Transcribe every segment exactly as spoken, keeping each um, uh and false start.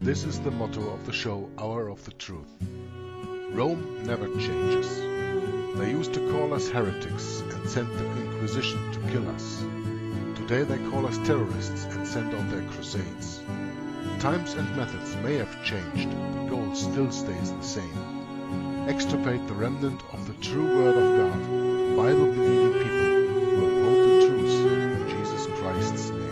This is the motto of the show Hour of the Truth. Rome never changes. They used to call us heretics and sent the Inquisition to kill us. Today they call us terrorists and send on their crusades. Times and methods may have changed, the goal still stays the same. Extirpate the remnant of the true Word of God, Bible-believing people who uphold the truth in Jesus Christ's name.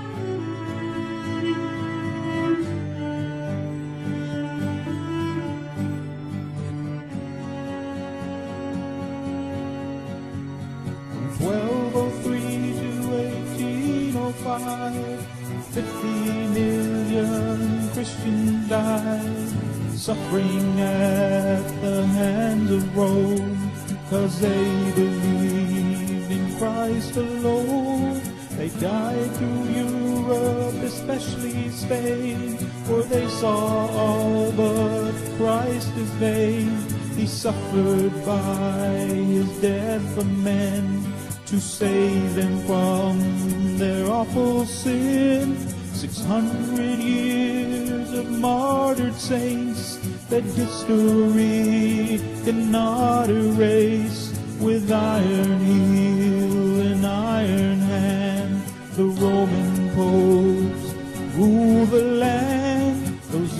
twelve oh three to eighteen oh five, fifty million Christians died, suffering at the hands of Rome, cause they believed in Christ alone. They died through Europe, especially Spain, for they saw all but Christ as vain. He suffered by his death for men, to save them from their awful sin. Six hundred years of martyred saints that history cannot erase. With iron heel and iron hand, the Roman popes rule the land. Those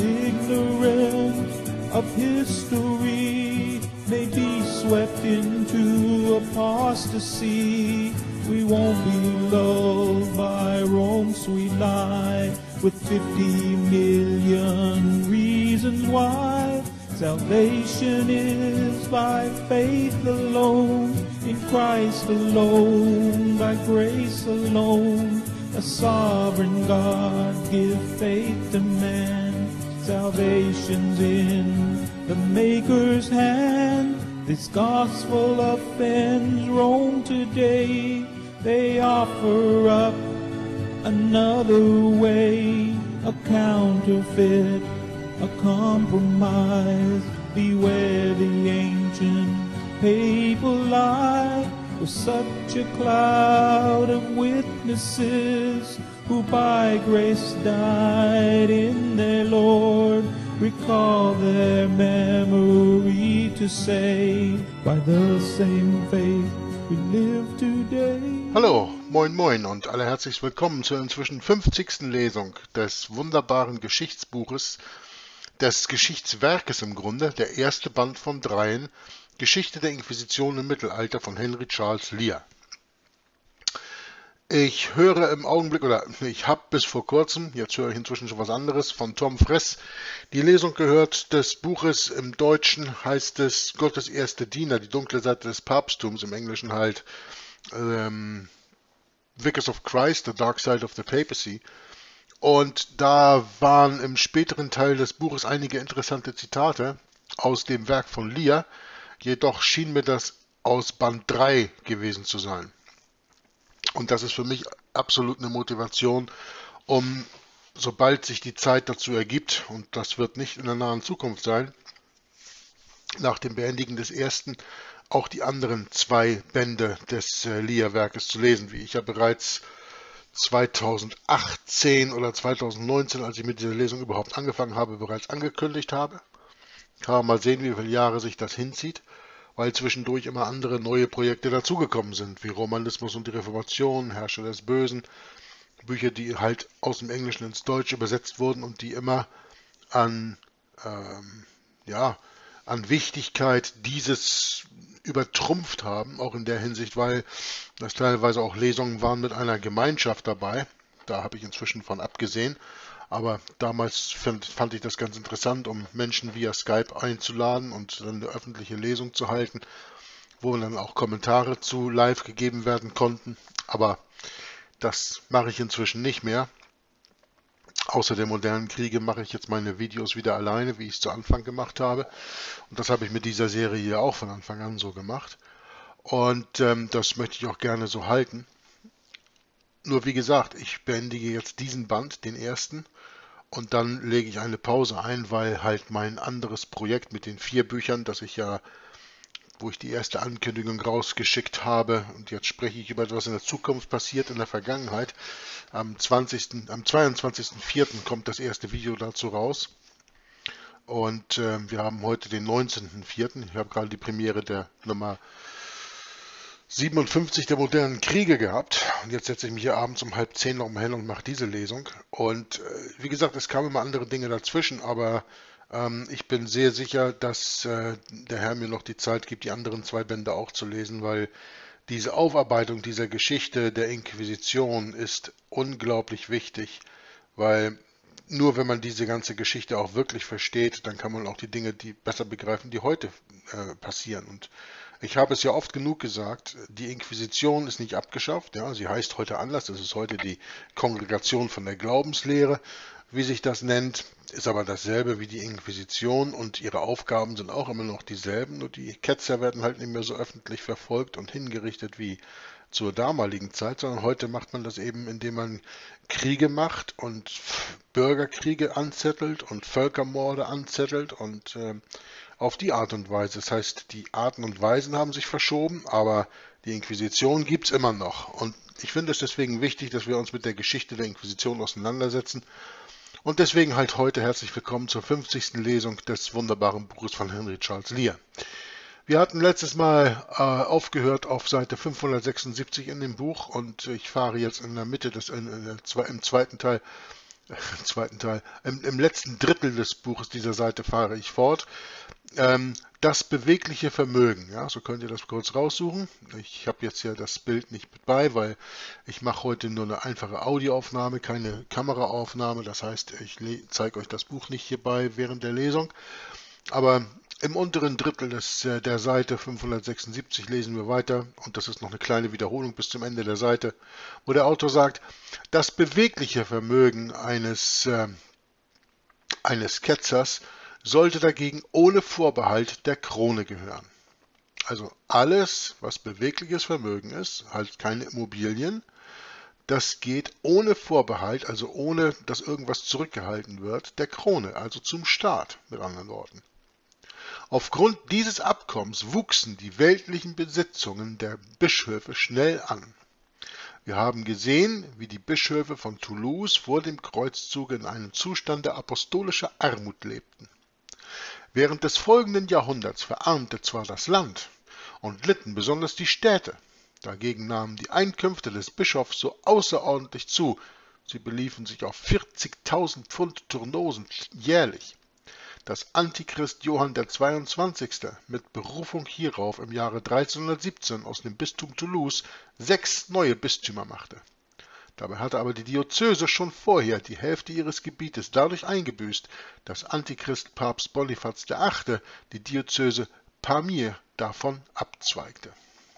ignorant of history may be swept into apostasy. We won't be lulled by Rome's sweet lie, with fifty million reasons why. Salvation is by faith alone, in Christ alone, by grace alone. A sovereign God give faith to man. Salvation's in the Maker's hand. This gospel offends Rome today. They offer up another way, a counterfeit, a compromise. Beware the ancient papal lie, with such a cloud of witnesses who by grace died in their Lord. Recall their memory to say, by the same faith we live today. Hallo, moin moin und alle herzlich willkommen zur inzwischen fünfzigsten Lesung des wunderbaren Geschichtsbuches, des Geschichtswerkes im Grunde, der erste Band von dreien, Geschichte der Inquisition im Mittelalter von Henry Charles Lear. Ich höre im Augenblick, oder ich habe bis vor kurzem, jetzt höre ich inzwischen schon was anderes, von Tom Fress die Lesung gehört des Buches. Im Deutschen heißt es Gottes erste Diener, die dunkle Seite des Papsttums, im Englischen halt ähm, Vicars of Christ, The Dark Side of the Papacy. Und da waren im späteren Teil des Buches einige interessante Zitate aus dem Werk von Lear, jedoch schien mir das aus Band drei gewesen zu sein. Und das ist für mich absolut eine Motivation, um, sobald sich die Zeit dazu ergibt, und das wird nicht in der nahen Zukunft sein, nach dem Beendigen des ersten auch die anderen zwei Bände des äh, Lear-Werkes zu lesen, wie ich ja bereits zweitausendachtzehn oder zweitausendneunzehn, als ich mit dieser Lesung überhaupt angefangen habe, bereits angekündigt habe. Kann man mal sehen, wie viele Jahre sich das hinzieht, weil zwischendurch immer andere neue Projekte dazugekommen sind, wie Romanismus und die Reformation, Herrscher des Bösen, Bücher, die halt aus dem Englischen ins Deutsche übersetzt wurden und die immer an, ähm, ja, an Wichtigkeit dieses übertrumpft haben, auch in der Hinsicht, weil das teilweise auch Lesungen waren mit einer Gemeinschaft dabei. Da habe ich inzwischen von abgesehen. Aber damals fand, fand ich das ganz interessant, um Menschen via Skype einzuladen und dann eine öffentliche Lesung zu halten, wo dann auch Kommentare zu live gegeben werden konnten. Aber das mache ich inzwischen nicht mehr. Außer der modernen Kriege mache ich jetzt meine Videos wieder alleine, wie ich es zu Anfang gemacht habe. Und das habe ich mit dieser Serie hier auch von Anfang an so gemacht. Und ähm, das möchte ich auch gerne so halten. Nur wie gesagt, ich beendige jetzt diesen Band, den ersten, und dann lege ich eine Pause ein, weil halt mein anderes Projekt mit den vier Büchern, das ich ja wo ich die erste Ankündigung rausgeschickt habe. Und jetzt spreche ich über etwas in der Zukunft passiert, in der Vergangenheit. Am zwanzigsten, am zweiundzwanzigsten vierten kommt das erste Video dazu raus. Und äh, wir haben heute den neunzehnten vierten Ich habe gerade die Premiere der Nummer siebenundfünfzig der modernen Kriege gehabt. Und jetzt setze ich mich hier abends um halb zehn noch mal hin und mache diese Lesung. Und äh, wie gesagt, es kamen immer andere Dinge dazwischen, aber ähm, ich bin sehr sicher, dass äh, der Herr mir noch die Zeit gibt, die anderen zwei Bände auch zu lesen, weil diese Aufarbeitung dieser Geschichte der Inquisition ist unglaublich wichtig, weil nur wenn man diese ganze Geschichte auch wirklich versteht, dann kann man auch die Dinge die besser begreifen, die heute äh, passieren. Und ich habe es ja oft genug gesagt, die Inquisition ist nicht abgeschafft, ja, sie heißt heute anders, das ist heute die Kongregation von der Glaubenslehre, wie sich das nennt, ist aber dasselbe wie die Inquisition und ihre Aufgaben sind auch immer noch dieselben, nur die Ketzer werden halt nicht mehr so öffentlich verfolgt und hingerichtet wie zur damaligen Zeit, sondern heute macht man das eben, indem man Kriege macht und Bürgerkriege anzettelt und Völkermorde anzettelt und äh, auf die Art und Weise. Das heißt, die Arten und Weisen haben sich verschoben, aber die Inquisition gibt es immer noch. Und ich finde es deswegen wichtig, dass wir uns mit der Geschichte der Inquisition auseinandersetzen. Und deswegen halt heute herzlich willkommen zur fünfzigsten Lesung des wunderbaren Buches von Henry Charles Lear. Wir hatten letztes Mal äh, aufgehört auf Seite fünfhundertsechsundsiebzig in dem Buch und ich fahre jetzt in der Mitte des, in, in der, im zweiten Teil, äh, zweiten Teil im, im letzten Drittel des Buches dieser Seite fahre ich fort. Ähm, das bewegliche Vermögen, ja, so könnt ihr das kurz raussuchen. Ich habe jetzt ja das Bild nicht mit bei, weil ich mache heute nur eine einfache Audioaufnahme, keine Kameraaufnahme. Das heißt, ich zeige euch das Buch nicht hierbei während der Lesung. Aber im unteren Drittel des, der Seite fünfhundertsechsundsiebzig lesen wir weiter, und das ist noch eine kleine Wiederholung bis zum Ende der Seite, wo der Autor sagt, das bewegliche Vermögen eines, äh, eines Ketzers sollte dagegen ohne Vorbehalt der Krone gehören. Also alles, was bewegliches Vermögen ist, halt keine Immobilien, das geht ohne Vorbehalt, also ohne, dass irgendwas zurückgehalten wird, der Krone, also zum Staat, mit anderen Worten. Aufgrund dieses Abkommens wuchsen die weltlichen Besitzungen der Bischöfe schnell an. Wir haben gesehen, wie die Bischöfe von Toulouse vor dem Kreuzzug in einem Zustand der apostolischer Armut lebten. Während des folgenden Jahrhunderts verarmte zwar das Land und litten besonders die Städte, dagegen nahmen die Einkünfte des Bischofs so außerordentlich zu, sie beliefen sich auf vierzigtausend Pfund Turnosen jährlich, dass Antichrist Johann der zweiundzwanzigste mit Berufung hierauf im Jahre dreizehnhundertsiebzehn aus dem Bistum Toulouse sechs neue Bistümer machte. Dabei hatte aber die Diözese schon vorher die Hälfte ihres Gebietes dadurch eingebüßt, dass Antichrist Papst Bonifaz der Achte die Diözese Pamiers davon abzweigte.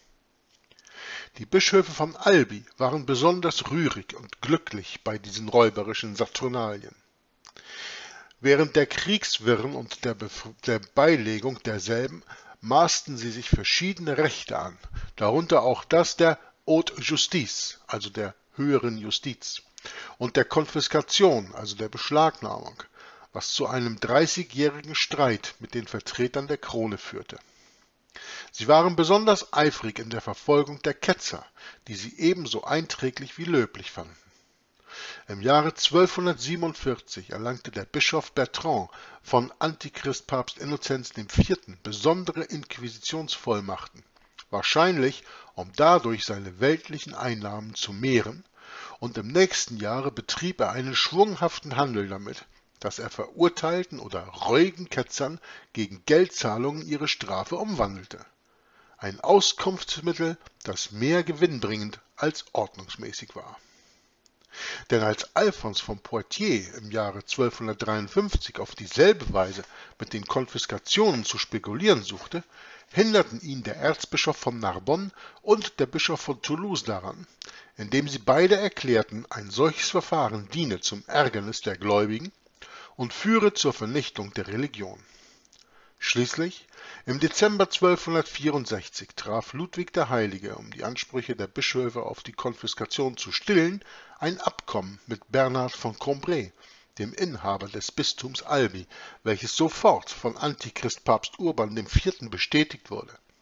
Die Bischöfe von Albi waren besonders rührig und glücklich bei diesen räuberischen Saturnalien. Während der Kriegswirren und der, der Beilegung derselben maßten sie sich verschiedene Rechte an, darunter auch das der Haute Justice, also der höheren Justiz, und der Konfiskation, also der Beschlagnahmung, was zu einem dreißigjährigen Streit mit den Vertretern der Krone führte. Sie waren besonders eifrig in der Verfolgung der Ketzer, die sie ebenso einträglich wie löblich fanden. Im Jahre zwölfhundertsiebenundvierzig erlangte der Bischof Bertrand von Antichrist Papst Innozenz der Vierte besondere Inquisitionsvollmachten, wahrscheinlich um dadurch seine weltlichen Einnahmen zu mehren, und im nächsten Jahre betrieb er einen schwunghaften Handel damit, dass er verurteilten oder reuigen Ketzern gegen Geldzahlungen ihre Strafe umwandelte. Ein Auskunftsmittel, das mehr gewinnbringend als ordnungsmäßig war. Denn als Alphons von Poitiers im Jahre zwölfhundertdreiundfünfzig auf dieselbe Weise mit den Konfiskationen zu spekulieren suchte, hinderten ihn der Erzbischof von Narbonne und der Bischof von Toulouse daran, indem sie beide erklärten, ein solches Verfahren diene zum Ärgernis der Gläubigen und führe zur Vernichtung der Religion. Schließlich, im Dezember zwölfhundertvierundsechzig, traf Ludwig der Heilige, um die Ansprüche der Bischöfe auf die Konfiskation zu stillen, ein Abkommen mit Bernhard von Cambrai, dem Inhaber des Bistums Albi, welches sofort von Antichrist Papst Urban der Vierte bestätigt wurde.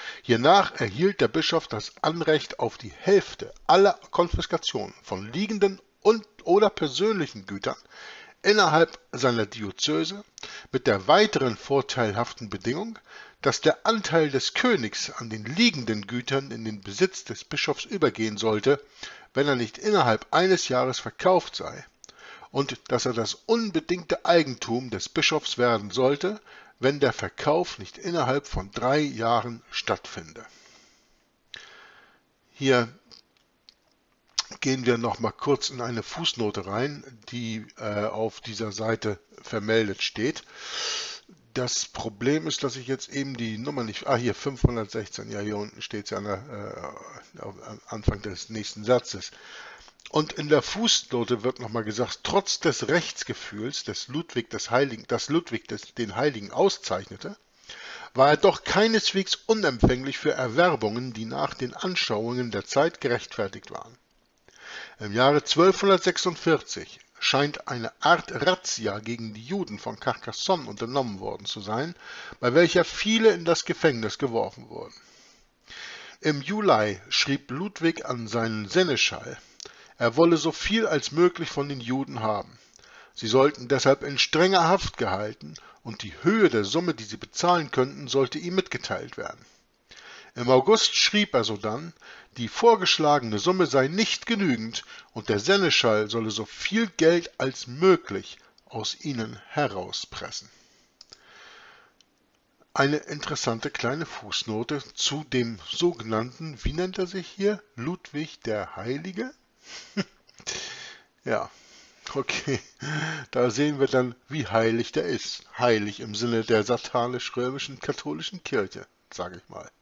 Hiernach erhielt der Bischof das Anrecht auf die Hälfte aller Konfiskationen von liegenden und oder persönlichen Gütern innerhalb seiner Diözese mit der weiteren vorteilhaften Bedingung, dass der Anteil des Königs an den liegenden Gütern in den Besitz des Bischofs übergehen sollte, wenn er nicht innerhalb eines Jahres verkauft sei, und dass er das unbedingte Eigentum des Bischofs werden sollte, wenn der Verkauf nicht innerhalb von drei Jahren stattfinde. Hier gehen wir noch mal kurz in eine Fußnote rein, die äh, auf dieser Seite vermeldet steht. Das Problem ist, dass ich jetzt eben die Nummer nicht... Ah, hier fünfhundertsechzehn, ja, hier unten steht es ja an der, äh, am Anfang des nächsten Satzes. Und in der Fußnote wird nochmal gesagt, trotz des Rechtsgefühls des Ludwig des Heiligen, das Ludwig des, den Heiligen auszeichnete, war er doch keineswegs unempfänglich für Erwerbungen, die nach den Anschauungen der Zeit gerechtfertigt waren. Im Jahre zwölfhundertsechsundvierzig scheint eine Art Razzia gegen die Juden von Carcassonne unternommen worden zu sein, bei welcher viele in das Gefängnis geworfen wurden. Im Juli schrieb Ludwig an seinen Seneschall, er wolle so viel als möglich von den Juden haben. Sie sollten deshalb in strenger Haft gehalten und die Höhe der Summe, die sie bezahlen könnten, sollte ihm mitgeteilt werden. Im August schrieb er sodann, die vorgeschlagene Summe sei nicht genügend und der Seneschall solle so viel Geld als möglich aus ihnen herauspressen. Eine interessante kleine Fußnote zu dem sogenannten, wie nennt er sich hier, Ludwig der Heilige? Ja, okay, da sehen wir dann, wie heilig der ist. Heilig im Sinne der satanisch-römischen katholischen Kirche, sage ich mal.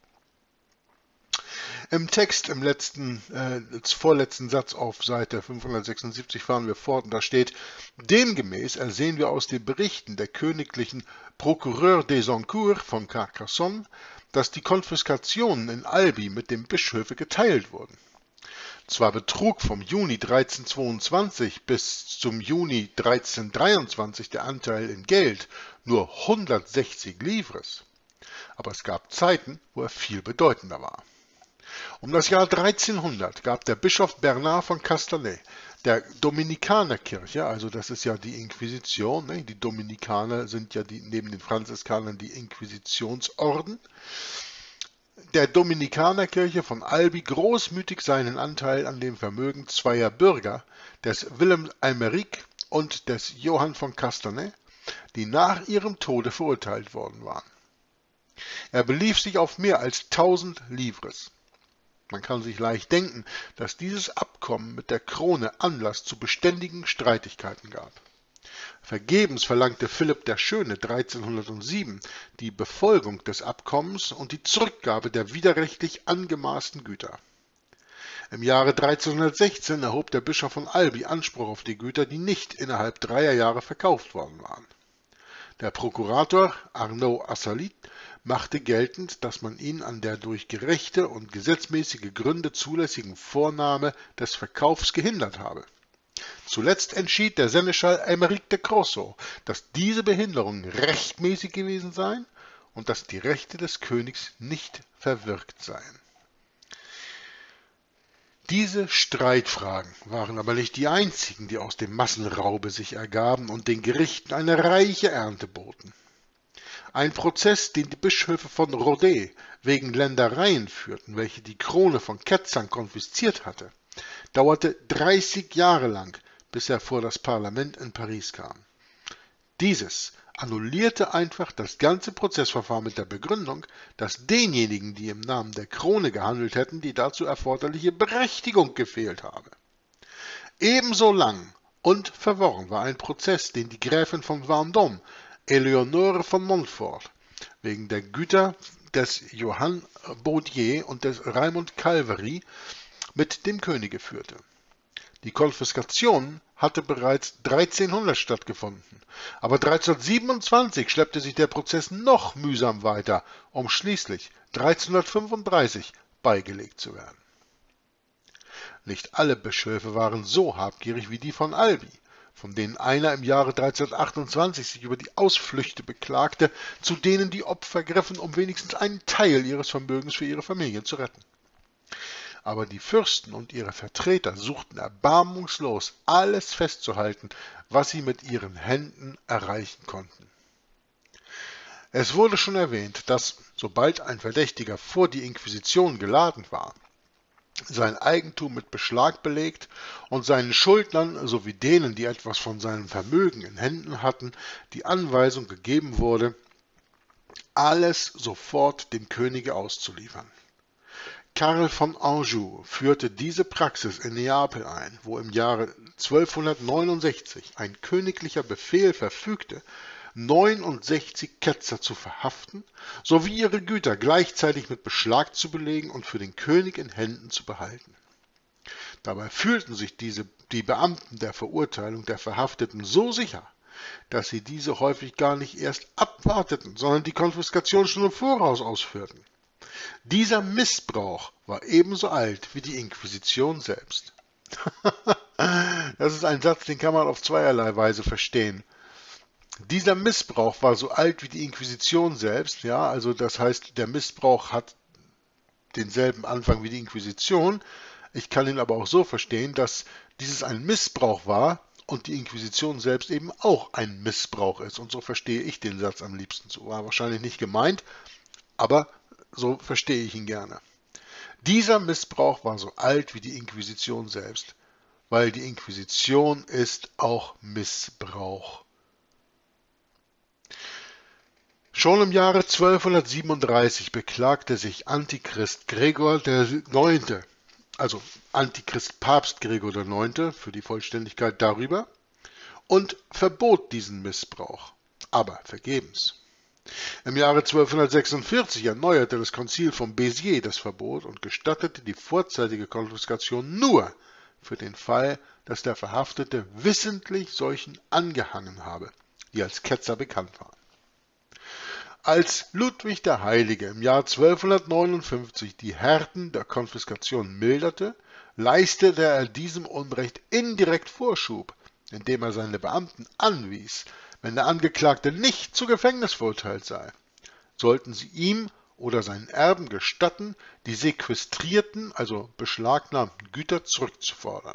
Im Text, im letzten, äh, vorletzten Satz auf Seite fünfhundertsechsundsiebzig fahren wir fort und da steht, demgemäß ersehen wir aus den Berichten der königlichen Procureur des Encours von Carcassonne, dass die Konfiskationen in Albi mit dem Bischöfe geteilt wurden. Zwar betrug vom Juni dreizehnhundertzweiundzwanzig bis zum Juni dreizehnhundertdreiundzwanzig der Anteil in Geld nur hundertsechzig Livres, aber es gab Zeiten, wo er viel bedeutender war. Um das Jahr dreizehnhundert gab der Bischof Bernard von Castanet der Dominikanerkirche, also das ist ja die Inquisition, ne? Die Dominikaner sind ja die, neben den Franziskanern die Inquisitionsorden, der Dominikanerkirche von Albi großmütig seinen Anteil an dem Vermögen zweier Bürger, des Willem Aymeric und des Johann von Castanet, die nach ihrem Tode verurteilt worden waren. Er belief sich auf mehr als tausend Livres. Man kann sich leicht denken, dass dieses Abkommen mit der Krone Anlass zu beständigen Streitigkeiten gab. Vergebens verlangte Philipp der Schöne dreizehnhundertsieben die Befolgung des Abkommens und die Zurückgabe der widerrechtlich angemaßten Güter. Im Jahre dreizehnhundertsechzehn erhob der Bischof von Albi Anspruch auf die Güter, die nicht innerhalb dreier Jahre verkauft worden waren. Der Prokurator Arnaud Assalit machte geltend, dass man ihn an der durch gerechte und gesetzmäßige Gründe zulässigen Vornahme des Verkaufs gehindert habe. Zuletzt entschied der Seneschall Aymeric de Crosso, dass diese Behinderungen rechtmäßig gewesen seien und dass die Rechte des Königs nicht verwirkt seien. Diese Streitfragen waren aber nicht die einzigen, die aus dem Massenraube sich ergaben und den Gerichten eine reiche Ernte boten. Ein Prozess, den die Bischöfe von Rodez wegen Ländereien führten, welche die Krone von Ketzern konfisziert hatte, dauerte dreißig Jahre lang, bis er vor das Parlament in Paris kam. Dieses annullierte einfach das ganze Prozessverfahren mit der Begründung, dass denjenigen, die im Namen der Krone gehandelt hätten, die dazu erforderliche Berechtigung gefehlt habe. Ebenso lang und verworren war ein Prozess, den die Gräfin von Vendôme, Eleonore von Montfort, wegen der Güter des Johann Baudier und des Raimund Calvary mit dem Könige führte. Die Konfiskation hatte bereits dreizehnhundert stattgefunden, aber dreizehnhundertsiebenundzwanzig schleppte sich der Prozess noch mühsam weiter, um schließlich dreizehnhundertfünfunddreißig beigelegt zu werden. Nicht alle Bischöfe waren so habgierig wie die von Albi, von denen einer im Jahre dreizehnhundertachtundzwanzig sich über die Ausflüchte beklagte, zu denen die Opfer griffen, um wenigstens einen Teil ihres Vermögens für ihre Familien zu retten. Aber die Fürsten und ihre Vertreter suchten erbarmungslos, alles festzuhalten, was sie mit ihren Händen erreichen konnten. Es wurde schon erwähnt, dass, sobald ein Verdächtiger vor die Inquisition geladen war, sein Eigentum mit Beschlag belegt und seinen Schuldnern sowie denen, die etwas von seinem Vermögen in Händen hatten, die Anweisung gegeben wurde, alles sofort dem Könige auszuliefern. Karl von Anjou führte diese Praxis in Neapel ein, wo im Jahre zwölfhundertneunundsechzig ein königlicher Befehl verfügte, neunundsechzig Ketzer zu verhaften, sowie ihre Güter gleichzeitig mit Beschlag zu belegen und für den König in Händen zu behalten. Dabei fühlten sich diese, die Beamten der Verurteilung der Verhafteten so sicher, dass sie diese häufig gar nicht erst abwarteten, sondern die Konfiskation schon im Voraus ausführten. Dieser Missbrauch war ebenso alt wie die Inquisition selbst. Das ist ein Satz, den kann man auf zweierlei Weise verstehen. Dieser Missbrauch war so alt wie die Inquisition selbst, ja, also das heißt, der Missbrauch hat denselben Anfang wie die Inquisition. Ich kann ihn aber auch so verstehen, dass dieses ein Missbrauch war und die Inquisition selbst eben auch ein Missbrauch ist. Und so verstehe ich den Satz am liebsten. So war wahrscheinlich nicht gemeint, aber so verstehe ich ihn gerne. Dieser Missbrauch war so alt wie die Inquisition selbst, weil die Inquisition ist auch Missbrauch. Schon im Jahre zwölfhundertsiebenunddreißig beklagte sich Antichrist Gregor der Neunte, also Antichrist Papst Gregor der Neunte für die Vollständigkeit darüber, und verbot diesen Missbrauch, aber vergebens. Im Jahre zwölfhundertsechsundvierzig erneuerte das Konzil von Béziers das Verbot und gestattete die vorzeitige Konfiskation nur für den Fall, dass der Verhaftete wissentlich solchen angehangen habe, die als Ketzer bekannt waren. Als Ludwig der Heilige im Jahr zwölfhundertneunundfünfzig die Härten der Konfiskation milderte, leistete er diesem Unrecht indirekt Vorschub, indem er seine Beamten anwies, wenn der Angeklagte nicht zu Gefängnis verurteilt sei, sollten sie ihm oder seinen Erben gestatten, die sequestrierten, also beschlagnahmten Güter zurückzufordern.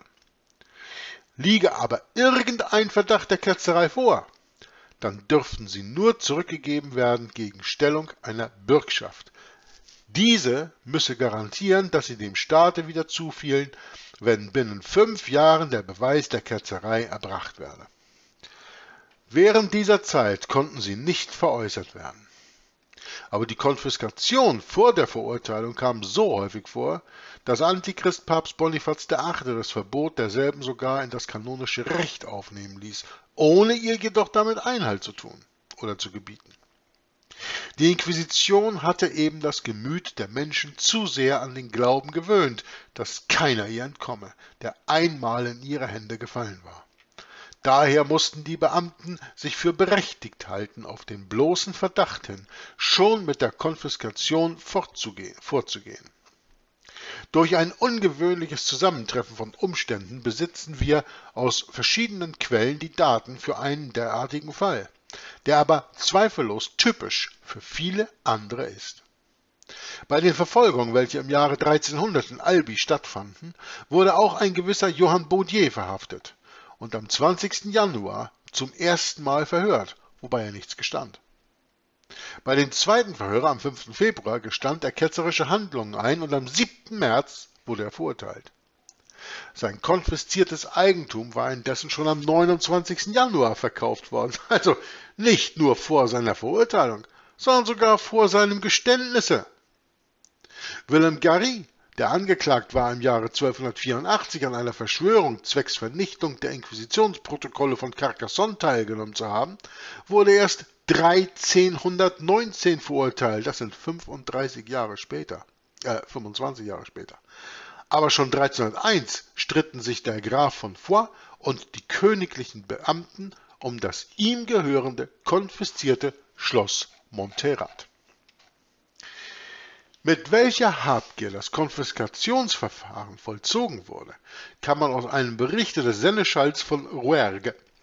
Liege aber irgendein Verdacht der Ketzerei vor, dann dürften sie nur zurückgegeben werden gegen Stellung einer Bürgschaft. Diese müsse garantieren, dass sie dem Staate wieder zufielen, wenn binnen fünf Jahren der Beweis der Ketzerei erbracht werde. Während dieser Zeit konnten sie nicht veräußert werden. Aber die Konfiskation vor der Verurteilung kam so häufig vor, dass Antichrist Papst Bonifaz der Achte das Verbot derselben sogar in das kanonische Recht aufnehmen ließ, ohne ihr jedoch damit Einhalt zu tun oder zu gebieten. Die Inquisition hatte eben das Gemüt der Menschen zu sehr an den Glauben gewöhnt, dass keiner ihr entkomme, der einmal in ihre Hände gefallen war. Daher mussten die Beamten sich für berechtigt halten, auf den bloßen Verdacht hin, schon mit der Konfiskation vorzugehen. Durch ein ungewöhnliches Zusammentreffen von Umständen besitzen wir aus verschiedenen Quellen die Daten für einen derartigen Fall, der aber zweifellos typisch für viele andere ist. Bei den Verfolgungen, welche im Jahre dreizehnhundert in Albi stattfanden, wurde auch ein gewisser Johann Baudier verhaftet und am zwanzigsten Januar zum ersten Mal verhört, wobei er nichts gestand. Bei dem zweiten Verhör am fünften Februar gestand er ketzerische Handlungen ein und am siebten März wurde er verurteilt. Sein konfisziertes Eigentum war indessen schon am neunundzwanzigsten Januar verkauft worden, also nicht nur vor seiner Verurteilung, sondern sogar vor seinem Geständnisse. Willem Garry, der angeklagt war, im Jahre zwölfhundertvierundachtzig an einer Verschwörung zwecks Vernichtung der Inquisitionsprotokolle von Carcassonne teilgenommen zu haben, wurde erst dreizehnhundertneunzehn verurteilt, das sind fünfunddreißig Jahre später, äh, fünfundzwanzig Jahre später. Aber schon dreizehnhunderteins stritten sich der Graf von Foix und die königlichen Beamten um das ihm gehörende, konfiszierte Schloss Montserrat. Mit welcher Habgier das Konfiskationsverfahren vollzogen wurde, kann man aus einem Berichte des Seneschalls von Rouergue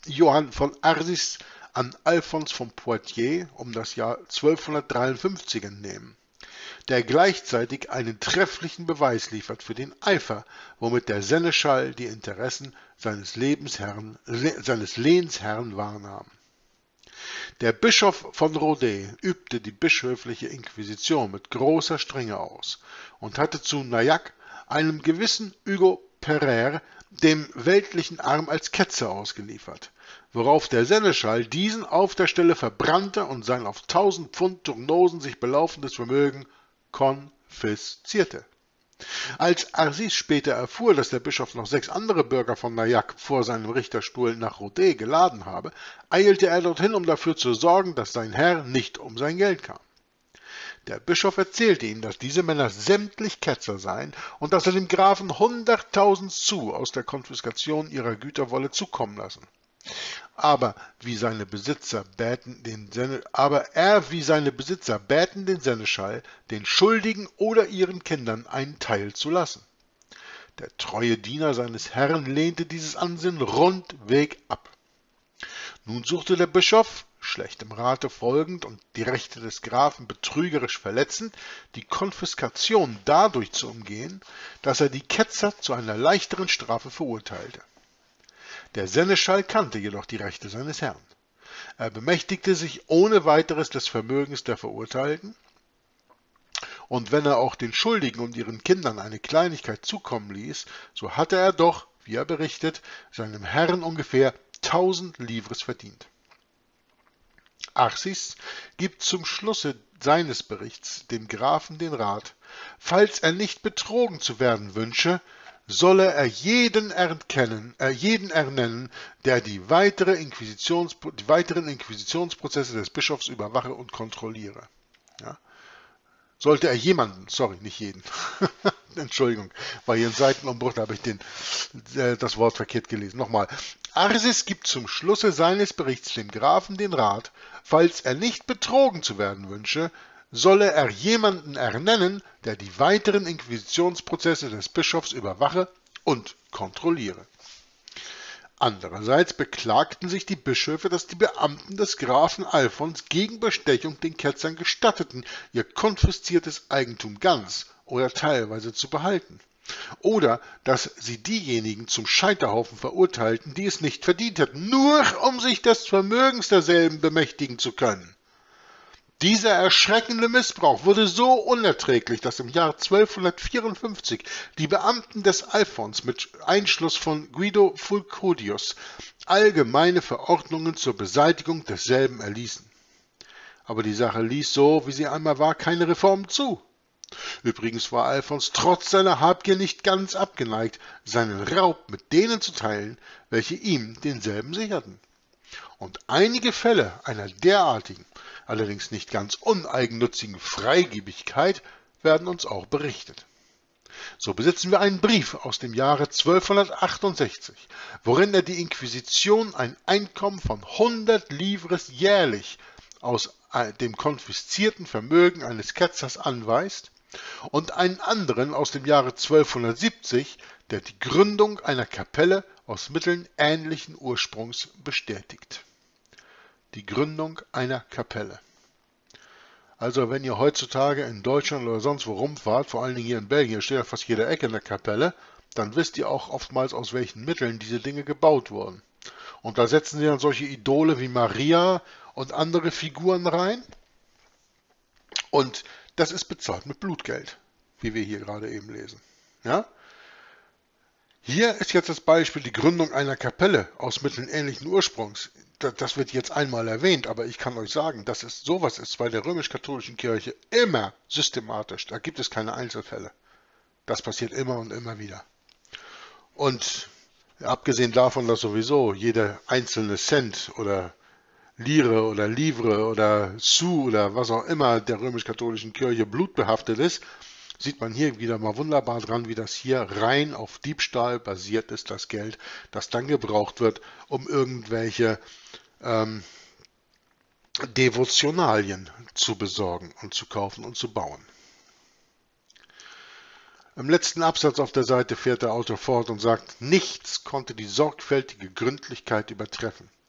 Johann von Arcis an Alphons von Poitiers um das Jahr zwölfhundertdreiundfünfzig entnehmen, der gleichzeitig einen trefflichen Beweis liefert für den Eifer, womit der Seneschall die Interessen seines, Lebensherrn, seines Lehnsherrn wahrnahm. Der Bischof von Rodez übte die bischöfliche Inquisition mit großer Strenge aus und hatte zu Nayac einem gewissen Hugo Pereire, dem weltlichen Arm, als Ketzer ausgeliefert, worauf der Seneschall diesen auf der Stelle verbrannte und sein auf tausend Pfund Tournosen sich belaufendes Vermögen konfiszierte. Als Arcis später erfuhr, dass der Bischof noch sechs andere Bürger von Nayac vor seinem Richterstuhl nach Rodez geladen habe, eilte er dorthin, um dafür zu sorgen, dass sein Herr nicht um sein Geld kam. Der Bischof erzählte ihm, dass diese Männer sämtlich Ketzer seien und dass er dem Grafen hunderttausend Sous aus der Konfiskation ihrer Güter wolle zukommen lassen. Aber, wie seine Besitzer bäten den Sene, aber er wie seine Besitzer bäten den Seneschall, den Schuldigen oder ihren Kindern einen Teil zu lassen. Der treue Diener seines Herrn lehnte dieses Ansinnen rundweg ab. Nun suchte der Bischof, schlechtem Rate folgend und die Rechte des Grafen betrügerisch verletzend, die Konfiskation dadurch zu umgehen, dass er die Ketzer zu einer leichteren Strafe verurteilte. Der Seneschall kannte jedoch die Rechte seines Herrn. Er bemächtigte sich ohne weiteres des Vermögens der Verurteilten, und wenn er auch den Schuldigen und ihren Kindern eine Kleinigkeit zukommen ließ, so hatte er doch, wie er berichtet, seinem Herrn ungefähr tausend Livres verdient. Arcis gibt zum Schlusse seines Berichts dem Grafen den Rat, falls er nicht betrogen zu werden wünsche, solle er jeden erkennen, äh, jeden ernennen, der die, weitere Inquisitions, die weiteren Inquisitionsprozesse des Bischofs überwache und kontrolliere. Ja? Sollte er jemanden, sorry, nicht jeden, Entschuldigung, war hier ein Seitenumbruch, da habe ich den, äh, das Wort verkehrt gelesen. Nochmal. Arcis gibt zum Schlusse seines Berichts dem Grafen den Rat, falls er nicht betrogen zu werden wünsche, solle er jemanden ernennen, der die weiteren Inquisitionsprozesse des Bischofs überwache und kontrolliere. Andererseits beklagten sich die Bischöfe, dass die Beamten des Grafen Alphons gegen Bestechung den Ketzern gestatteten, ihr konfisziertes Eigentum ganz oder teilweise zu behalten, oder dass sie diejenigen zum Scheiterhaufen verurteilten, die es nicht verdient hätten, nur um sich des Vermögens derselben bemächtigen zu können. Dieser erschreckende Missbrauch wurde so unerträglich, dass im Jahr zwölfhundertvierundfünfzig die Beamten des Alphons mit Einschluss von Guido Fulcodius allgemeine Verordnungen zur Beseitigung desselben erließen. Aber die Sache ließ so, wie sie einmal war, keine Reform zu. Übrigens war Alphons trotz seiner Habgier nicht ganz abgeneigt, seinen Raub mit denen zu teilen, welche ihm denselben sicherten. Und einige Fälle einer derartigen, allerdings nicht ganz uneigennützigen Freigebigkeit werden uns auch berichtet. So besitzen wir einen Brief aus dem Jahre zwölfhundertachtundsechzig, worin er die Inquisition ein Einkommen von hundert Livres jährlich aus dem konfiszierten Vermögen eines Ketzers anweist, und einen anderen aus dem Jahre zwölfhundertsiebzig, der die Gründung einer Kapelle aus Mitteln ähnlichen Ursprungs bestätigt. Die Gründung einer Kapelle. Also wenn ihr heutzutage in Deutschland oder sonst wo rumfahrt, vor allen Dingen hier in Belgien, steht ja fast jede Ecke in der Kapelle, dann wisst ihr auch oftmals, aus welchen Mitteln diese Dinge gebaut wurden. Und da setzen sie dann solche Idole wie Maria und andere Figuren rein. Und das ist bezahlt mit Blutgeld, wie wir hier gerade eben lesen. Ja? Hier ist jetzt das Beispiel die Gründung einer Kapelle aus Mitteln ähnlichen Ursprungs. Das wird jetzt einmal erwähnt, aber ich kann euch sagen, dass es sowas ist bei der römisch-katholischen Kirche immer systematisch. Da gibt es keine Einzelfälle. Das passiert immer und immer wieder. Und abgesehen davon, dass sowieso jeder einzelne Cent oder Lire oder Livre oder Sou oder was auch immer der römisch-katholischen Kirche blutbehaftet ist, sieht man hier wieder mal wunderbar dran, wie das hier rein auf Diebstahl basiert ist, das Geld, das dann gebraucht wird, um irgendwelche ähm, Devotionalien zu besorgen und zu kaufen und zu bauen. Im letzten Absatz auf der Seite fährt der Autor fort und sagt, nichts konnte die sorgfältige Gründlichkeit übertreffen.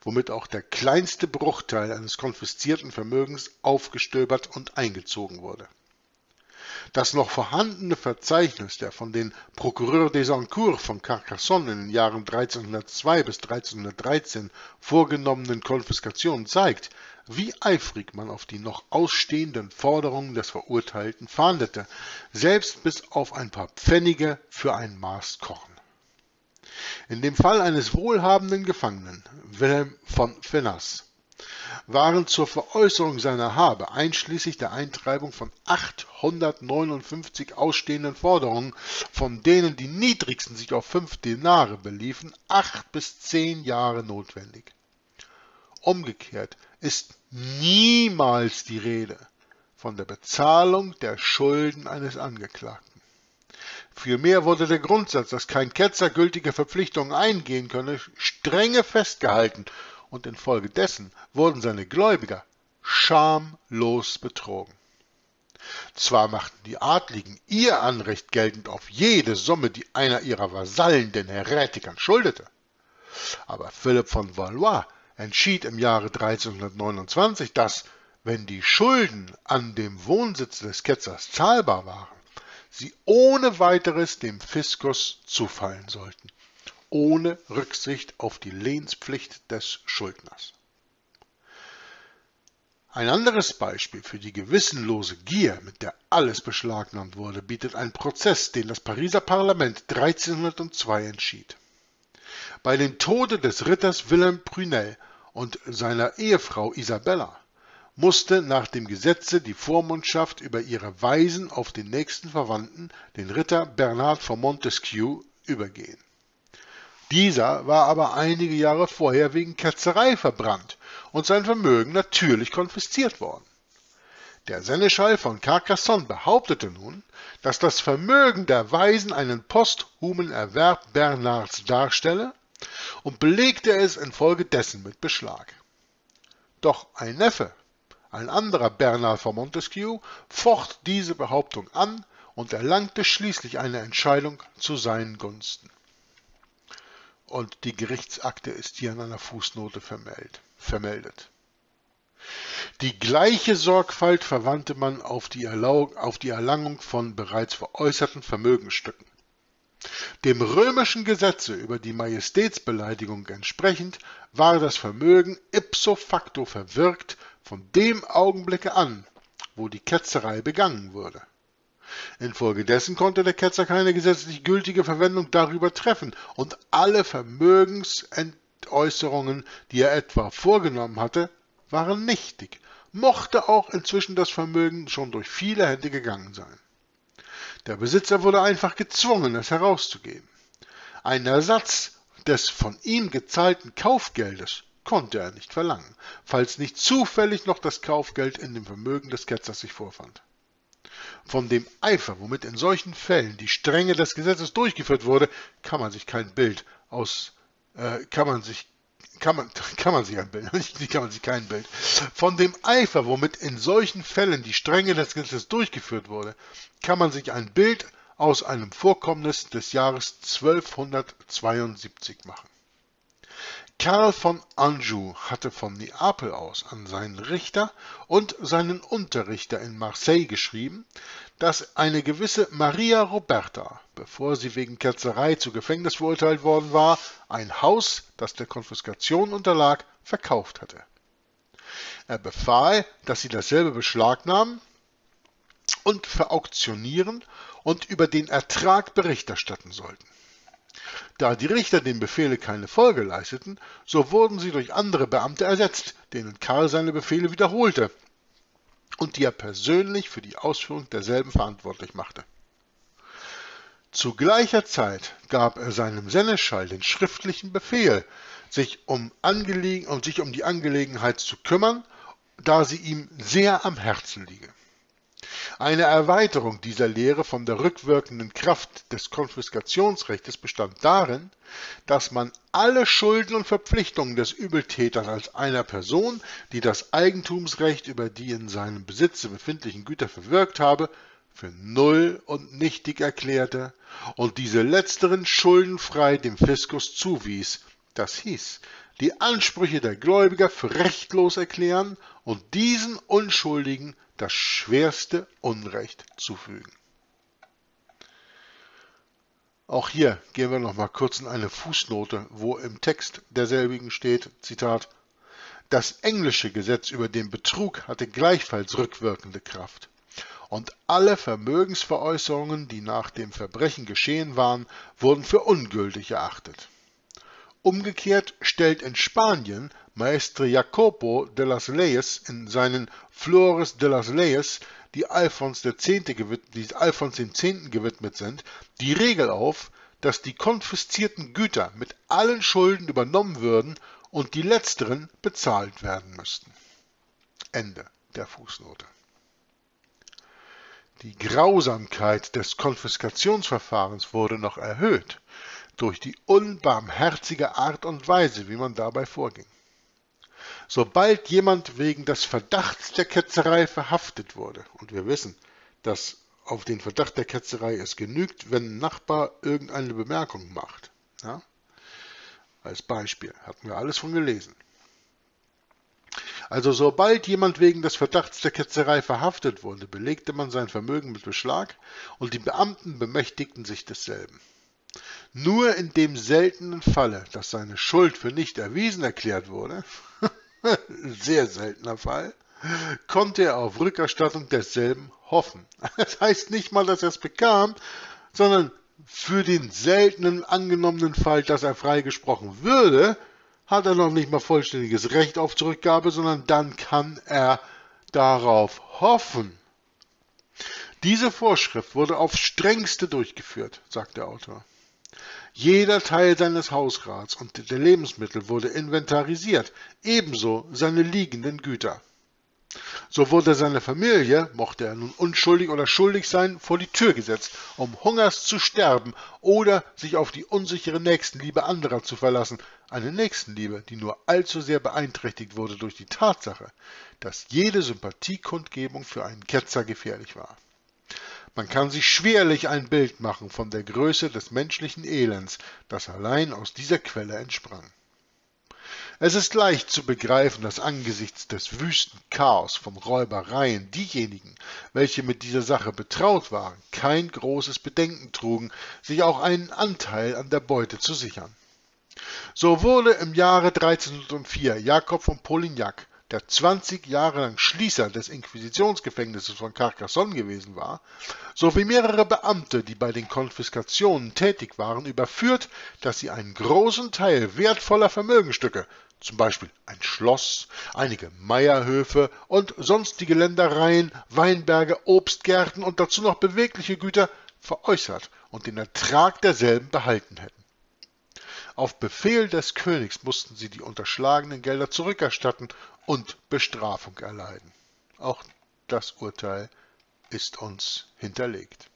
womit auch der kleinste Bruchteil eines konfiszierten Vermögens aufgestöbert und eingezogen wurde. Das noch vorhandene Verzeichnis der von den Procureurs des Encours von Carcassonne in den Jahren dreizehnhundertzwei bis dreizehnhundertdreizehn vorgenommenen Konfiskationen zeigt, wie eifrig man auf die noch ausstehenden Forderungen des Verurteilten fahndete, selbst bis auf ein paar Pfennige für ein Maß Korn. In dem Fall eines wohlhabenden Gefangenen, Wilhelm von Fennas, waren zur Veräußerung seiner Habe einschließlich der Eintreibung von achthundertneunundfünfzig ausstehenden Forderungen, von denen die niedrigsten sich auf fünf Denare beliefen, acht bis zehn Jahre notwendig. Umgekehrt ist niemals die Rede von der Bezahlung der Schulden eines Angeklagten. Vielmehr wurde der Grundsatz, dass kein Ketzer gültige Verpflichtungen eingehen könne, strenge festgehalten, und infolgedessen wurden seine Gläubiger schamlos betrogen. Zwar machten die Adligen ihr Anrecht geltend auf jede Summe, die einer ihrer Vasallen den Häretikern schuldete, aber Philipp von Valois entschied im Jahre dreizehnhundertneunundzwanzig, dass, wenn die Schulden an dem Wohnsitz des Ketzers zahlbar waren, sie ohne weiteres dem Fiskus zufallen sollten, ohne Rücksicht auf die Lehnspflicht des Schuldners. Ein anderes Beispiel für die gewissenlose Gier, mit der alles beschlagnahmt wurde, bietet ein Prozess, den das Pariser Parlament dreizehnhundertzwei entschied. Bei dem Tode des Ritters Wilhelm Prunelle und seiner Ehefrau Isabella musste nach dem Gesetze die Vormundschaft über ihre Waisen auf den nächsten Verwandten, den Ritter Bernhard von Montesquieu, übergehen. Dieser war aber einige Jahre vorher wegen Ketzerei verbrannt und sein Vermögen natürlich konfisziert worden. Der Seneschall von Carcassonne behauptete nun, dass das Vermögen der Waisen einen posthumen Erwerb Bernhards darstelle und belegte es infolgedessen mit Beschlag. Doch ein Neffe, ein anderer Bernhard von Montesquieu, focht diese Behauptung an und erlangte schließlich eine Entscheidung zu seinen Gunsten. Und die Gerichtsakte ist hier in einer Fußnote vermeldet. Die gleiche Sorgfalt verwandte man auf die, auf die Erlangung von bereits veräußerten Vermögensstücken. Dem römischen Gesetze über die Majestätsbeleidigung entsprechend war das Vermögen ipso facto verwirkt von dem Augenblicke an, wo die Ketzerei begangen wurde. Infolgedessen konnte der Ketzer keine gesetzlich gültige Verwendung darüber treffen und alle Vermögensentäußerungen, die er etwa vorgenommen hatte, waren nichtig, mochte auch inzwischen das Vermögen schon durch viele Hände gegangen sein. Der Besitzer wurde einfach gezwungen, es herauszugeben. Einen Ersatz des von ihm gezahlten Kaufgeldes konnte er nicht verlangen, falls nicht zufällig noch das Kaufgeld in dem Vermögen des Ketzers sich vorfand. Von dem Eifer, womit in solchen Fällen die Strenge des Gesetzes durchgeführt wurde, kann man sich kein Bild aus, äh, kann man sich, kann man, kann man sich ein Bild, nicht kann man sich kein Bild. Von dem Eifer, womit in solchen Fällen die Strenge des Gesetzes durchgeführt wurde, kann man sich ein Bild aus einem Vorkommnis des Jahres zwölfhundertzweiundsiebzig machen. Karl von Anjou hatte von Neapel aus an seinen Richter und seinen Unterrichter in Marseille geschrieben, dass eine gewisse Maria Roberta, bevor sie wegen Ketzerei zu Gefängnis verurteilt worden war, ein Haus, das der Konfiskation unterlag, verkauft hatte. Er befahl, dass sie dasselbe beschlagnahmen und verauktionieren und über den Ertrag Bericht erstatten sollten. Da die Richter dem Befehle keine Folge leisteten, so wurden sie durch andere Beamte ersetzt, denen Karl seine Befehle wiederholte und die er persönlich für die Ausführung derselben verantwortlich machte. Zu gleicher Zeit gab er seinem Seneschall den schriftlichen Befehl, sich um, Angelegen um sich um die Angelegenheit zu kümmern, da sie ihm sehr am Herzen liege. Eine Erweiterung dieser Lehre von der rückwirkenden Kraft des Konfiskationsrechtes bestand darin, dass man alle Schulden und Verpflichtungen des Übeltäters als einer Person, die das Eigentumsrecht über die in seinem Besitze befindlichen Güter verwirkt habe, für null und nichtig erklärte und diese letzteren schuldenfrei dem Fiskus zuwies. Das hieß, die Ansprüche der Gläubiger für rechtlos erklären und diesen Unschuldigen das schwerste Unrecht zufügen. Auch hier gehen wir noch mal kurz in eine Fußnote, wo im Text derselbigen steht, Zitat, das englische Gesetz über den Betrug hatte gleichfalls rückwirkende Kraft. Und alle Vermögensveräußerungen, die nach dem Verbrechen geschehen waren, wurden für ungültig erachtet. Umgekehrt stellt in Spanien Maestre Jacobo de las Leyes in seinen Flores de las Leyes, die Alfons der Zehnte gewidmet, die Alfons dem Zehnten gewidmet sind, die Regel auf, dass die konfiszierten Güter mit allen Schulden übernommen würden und die letzteren bezahlt werden müssten. Ende der Fußnote. Die Grausamkeit des Konfiskationsverfahrens wurde noch erhöht durch die unbarmherzige Art und Weise, wie man dabei vorging. Sobald jemand wegen des Verdachts der Ketzerei verhaftet wurde, und wir wissen, dass auf den Verdacht der Ketzerei es genügt, wenn ein Nachbar irgendeine Bemerkung macht. Ja? Als Beispiel, hatten wir alles von gelesen. Also sobald jemand wegen des Verdachts der Ketzerei verhaftet wurde, belegte man sein Vermögen mit Beschlag und die Beamten bemächtigten sich desselben. Nur in dem seltenen Falle, dass seine Schuld für nicht erwiesen erklärt wurde, sehr seltener Fall, konnte er auf Rückerstattung desselben hoffen. Das heißt nicht mal, dass er es bekam, sondern für den seltenen angenommenen Fall, dass er freigesprochen würde, hat er noch nicht mal vollständiges Recht auf Zurückgabe, sondern dann kann er darauf hoffen. Diese Vorschrift wurde aufs strengste durchgeführt, sagt der Autor. Jeder Teil seines Hausrats und der Lebensmittel wurde inventarisiert, ebenso seine liegenden Güter. So wurde seine Familie, mochte er nun unschuldig oder schuldig sein, vor die Tür gesetzt, um Hungers zu sterben oder sich auf die unsichere Nächstenliebe anderer zu verlassen, eine Nächstenliebe, die nur allzu sehr beeinträchtigt wurde durch die Tatsache, dass jede Sympathiekundgebung für einen Ketzer gefährlich war. Man kann sich schwerlich ein Bild machen von der Größe des menschlichen Elends, das allein aus dieser Quelle entsprang. Es ist leicht zu begreifen, dass angesichts des wüsten Chaos von Räubereien diejenigen, welche mit dieser Sache betraut waren, kein großes Bedenken trugen, sich auch einen Anteil an der Beute zu sichern. So wurde im Jahre dreizehnhundertvier Jakob von Polignac, der zwanzig Jahre lang Schließer des Inquisitionsgefängnisses von Carcassonne gewesen war, sowie mehrere Beamte, die bei den Konfiskationen tätig waren, überführt, dass sie einen großen Teil wertvoller Vermögensstücke, zum Beispiel ein Schloss, einige Meierhöfe und sonstige Ländereien, Weinberge, Obstgärten und dazu noch bewegliche Güter veräußert und den Ertrag derselben behalten hätten. Auf Befehl des Königs mussten sie die unterschlagenen Gelder zurückerstatten und Bestrafung erleiden. Auch das Urteil ist uns hinterlegt.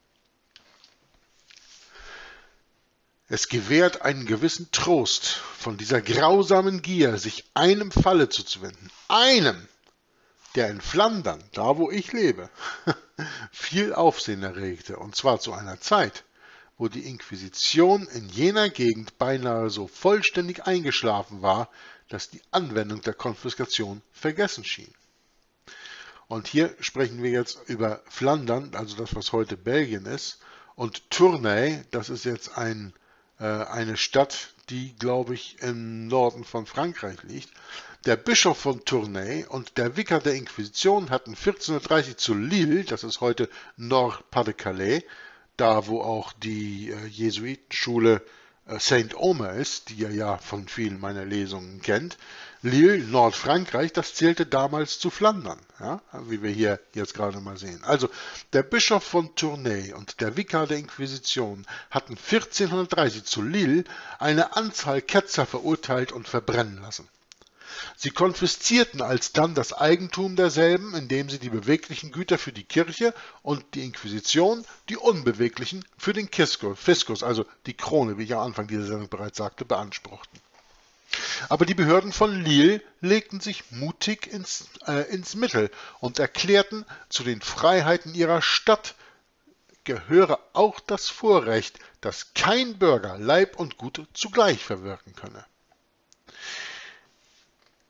Es gewährt einen gewissen Trost, von dieser grausamen Gier sich einem Falle zuzuwenden. Einem, der in Flandern, da wo ich lebe, viel Aufsehen erregte, und zwar zu einer Zeit, wo die Inquisition in jener Gegend beinahe so vollständig eingeschlafen war, dass die Anwendung der Konfiskation vergessen schien. Und hier sprechen wir jetzt über Flandern, also das, was heute Belgien ist, und Tournai, das ist jetzt ein, äh, eine Stadt, die, glaube ich, im Norden von Frankreich liegt. Der Bischof von Tournai und der Vikar der Inquisition hatten vierzehnhundertdreißig zu Lille, das ist heute Nord-Pas-de-Calais, da wo auch die äh, Jesuitenschule äh, Saint-Omer ist, die ihr ja von vielen meiner Lesungen kennt. Lille, Nordfrankreich, das zählte damals zu Flandern, ja, wie wir hier jetzt gerade mal sehen. Also der Bischof von Tournai und der Vikar der Inquisition hatten vierzehnhundertdreißig zu Lille eine Anzahl Ketzer verurteilt und verbrennen lassen. Sie konfiszierten alsdann das Eigentum derselben, indem sie die beweglichen Güter für die Kirche und die Inquisition, die unbeweglichen für den Fiskus, also die Krone, wie ich am Anfang dieser Sendung bereits sagte, beanspruchten. Aber die Behörden von Lille legten sich mutig ins, äh, ins Mittel und erklärten, zu den Freiheiten ihrer Stadt gehöre auch das Vorrecht, dass kein Bürger Leib und Gut zugleich verwirken könne.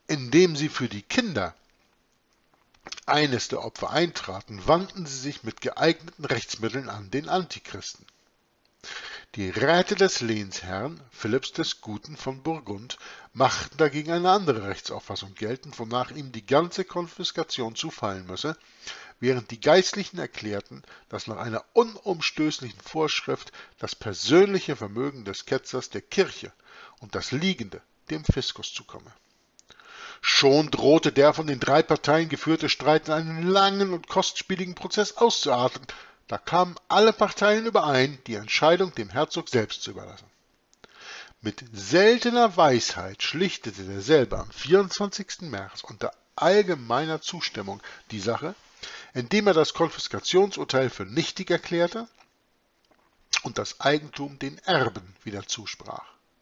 Indem sie für die Kinder eines der Opfer eintraten, wandten sie sich mit geeigneten Rechtsmitteln an den Antichristen. Die Räte des Lehnsherrn Philipps des Guten von Burgund machten dagegen eine andere Rechtsauffassung geltend, wonach ihm die ganze Konfiskation zufallen müsse, während die Geistlichen erklärten, dass nach einer unumstößlichen Vorschrift das persönliche Vermögen des Ketzers der Kirche und das Liegende dem Fiskus zukomme. Schon drohte der von den drei Parteien geführte Streit in einen langen und kostspieligen Prozess auszuarten. Da kamen alle Parteien überein, die Entscheidung dem Herzog selbst zu überlassen. Mit seltener Weisheit schlichtete derselbe am vierundzwanzigsten März unter allgemeiner Zustimmung die Sache, indem er das Konfiskationsurteil für nichtig erklärte und das Eigentum den Erben wieder zusprach.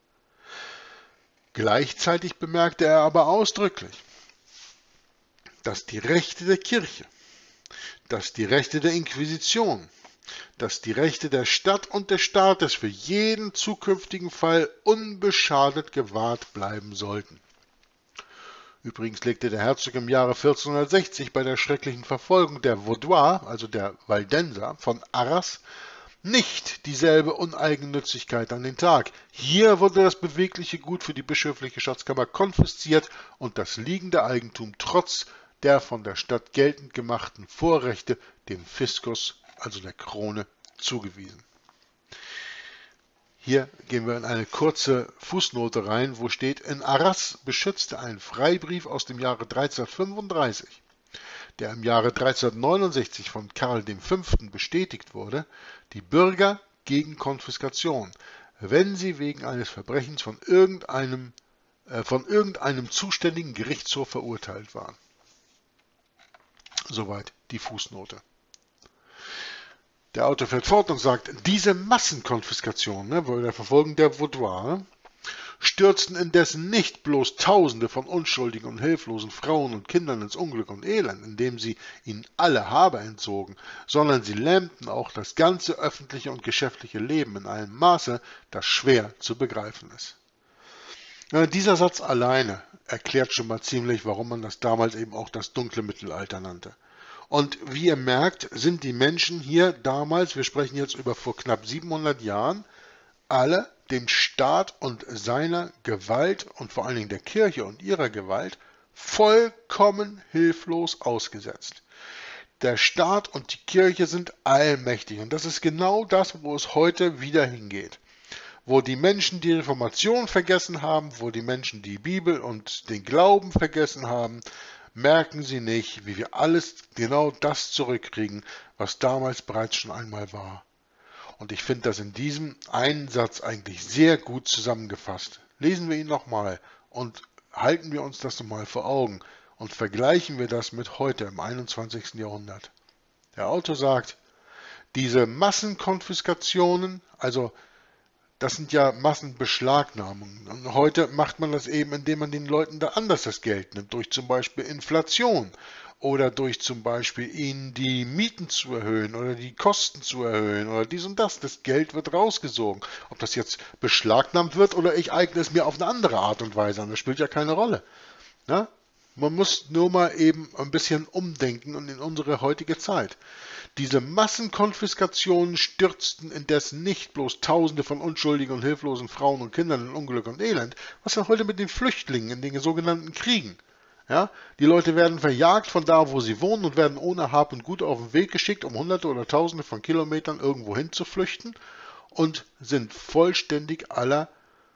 Gleichzeitig bemerkte er aber ausdrücklich, dass die Rechte der Kirche, dass die Rechte der Inquisition, dass die Rechte der Stadt und des Staates für jeden zukünftigen Fall unbeschadet gewahrt bleiben sollten. Übrigens legte der Herzog im Jahre vierzehnhundertsechzig bei der schrecklichen Verfolgung der Vaudois, also der Waldenser, von Arras, nicht dieselbe Uneigennützigkeit an den Tag. Hier wurde das bewegliche Gut für die bischöfliche Schatzkammer konfisziert und das liegende Eigentum trotz der von der Stadt geltend gemachten Vorrechte dem Fiskus, also der Krone, zugewiesen. Hier gehen wir in eine kurze Fußnote rein, wo steht: In Arras beschützte ein Freibrief aus dem Jahre dreizehnhundertfünfunddreißig, der im Jahre dreizehnhundertneunundsechzig von Karl dem Fünften bestätigt wurde, die Bürger gegen Konfiskation, wenn sie wegen eines Verbrechens von irgendeinem, äh, von irgendeinem zuständigen Gerichtshof verurteilt waren. Soweit die Fußnote. Der Autor fährt fort und sagt, diese Massenkonfiskation, ne, bei der Verfolgung der Vaudois, stürzten indessen nicht bloß Tausende von unschuldigen und hilflosen Frauen und Kindern ins Unglück und Elend, indem sie ihnen alle Habe entzogen, sondern sie lähmten auch das ganze öffentliche und geschäftliche Leben in einem Maße, das schwer zu begreifen ist. Ja, dieser Satz alleine erklärt schon mal ziemlich, warum man das damals eben auch das dunkle Mittelalter nannte. Und wie ihr merkt, sind die Menschen hier damals, wir sprechen jetzt über vor knapp siebenhundert Jahren, alle dem Staat und seiner Gewalt und vor allen Dingen der Kirche und ihrer Gewalt vollkommen hilflos ausgesetzt. Der Staat und die Kirche sind allmächtig und das ist genau das, wo es heute wieder hingeht. Wo die Menschen die Reformation vergessen haben, wo die Menschen die Bibel und den Glauben vergessen haben, merken sie nicht, wie wir alles genau das zurückkriegen, was damals bereits schon einmal war. Und ich finde das in diesem einen Satz eigentlich sehr gut zusammengefasst. Lesen wir ihn nochmal und halten wir uns das nochmal vor Augen und vergleichen wir das mit heute im einundzwanzigsten Jahrhundert. Der Autor sagt, diese Massenkonfiskationen, also das sind ja Massenbeschlagnahmungen. Und heute macht man das eben, indem man den Leuten da anders das Geld nimmt, durch zum Beispiel Inflation oder durch zum Beispiel ihnen die Mieten zu erhöhen oder die Kosten zu erhöhen oder dies und das. Das Geld wird rausgesogen. Ob das jetzt beschlagnahmt wird oder ich eigne es mir auf eine andere Art und Weise an, das spielt ja keine Rolle. Ja? Man muss nur mal eben ein bisschen umdenken und in unsere heutige Zeit. Diese Massenkonfiskationen stürzten indessen nicht bloß Tausende von unschuldigen und hilflosen Frauen und Kindern in Unglück und Elend. Was ist denn heute mit den Flüchtlingen in den sogenannten Kriegen? Ja, die Leute werden verjagt von da, wo sie wohnen und werden ohne Hab und Gut auf den Weg geschickt, um Hunderte oder Tausende von Kilometern irgendwo hin zu flüchten und sind vollständig aller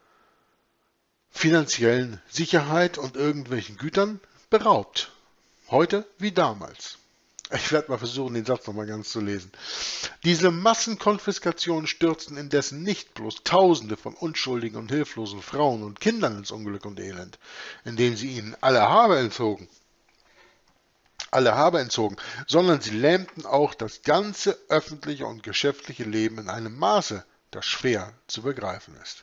finanziellen Sicherheit und irgendwelchen Gütern beraubt. Heute wie damals. Ich werde mal versuchen, den Satz nochmal ganz zu lesen. Diese Massenkonfiskationen stürzten indessen nicht bloß Tausende von unschuldigen und hilflosen Frauen und Kindern ins Unglück und Elend, indem sie ihnen alle Habe entzogen, alle Habe entzogen, sondern sie lähmten auch das ganze öffentliche und geschäftliche Leben in einem Maße, das schwer zu begreifen ist.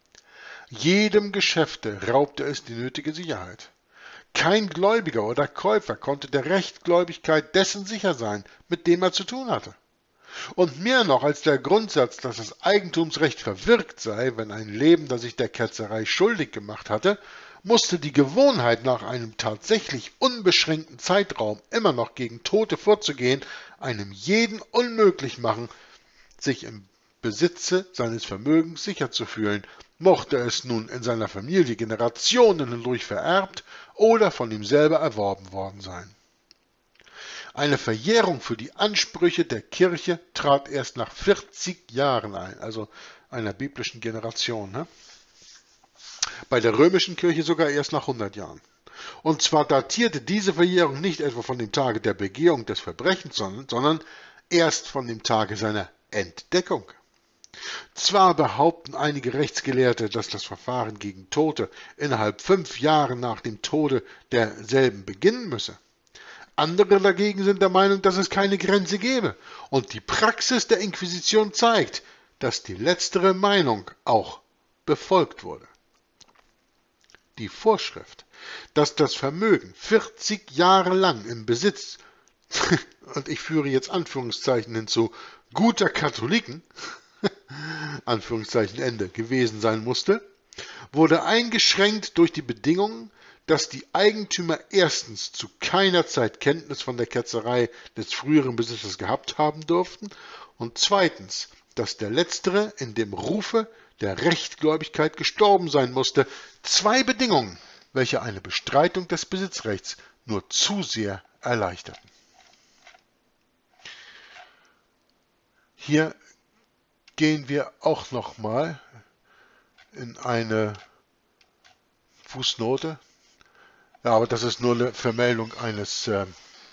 Jedem Geschäfte raubte es die nötige Sicherheit. Kein Gläubiger oder Käufer konnte der Rechtgläubigkeit dessen sicher sein, mit dem er zu tun hatte. Und mehr noch als der Grundsatz, dass das Eigentumsrecht verwirkt sei, wenn ein Lebender sich der Ketzerei schuldig gemacht hatte, musste die Gewohnheit, nach einem tatsächlich unbeschränkten Zeitraum immer noch gegen Tote vorzugehen, einem jeden unmöglich machen, sich im Besitze seines Vermögens sicher zu fühlen, mochte es nun in seiner Familie Generationen hindurch vererbt oder von ihm selber erworben worden sein. Eine Verjährung für die Ansprüche der Kirche trat erst nach vierzig Jahren ein, also einer biblischen Generation. Ne? Bei der römischen Kirche sogar erst nach hundert Jahren. Und zwar datierte diese Verjährung nicht etwa von dem Tage der Begehung des Verbrechens, sondern, sondern erst von dem Tage seiner Entdeckung. Zwar behaupten einige Rechtsgelehrte, dass das Verfahren gegen Tote innerhalb fünf Jahren nach dem Tode derselben beginnen müsse. Andere dagegen sind der Meinung, dass es keine Grenze gebe, und die Praxis der Inquisition zeigt, dass die letztere Meinung auch befolgt wurde. Die Vorschrift, dass das Vermögen vierzig Jahre lang im Besitz, und ich führe jetzt Anführungszeichen hinzu, guter Katholiken, Anführungszeichen Ende, gewesen sein musste, wurde eingeschränkt durch die Bedingung, dass die Eigentümer erstens zu keiner Zeit Kenntnis von der Ketzerei des früheren Besitzers gehabt haben durften und zweitens, dass der Letztere in dem Rufe der Rechtgläubigkeit gestorben sein musste. Zwei Bedingungen, welche eine Bestreitung des Besitzrechts nur zu sehr erleichterten. Hier gehen wir auch nochmal in eine Fußnote. Ja, aber das ist nur eine Vermeldung eines, äh,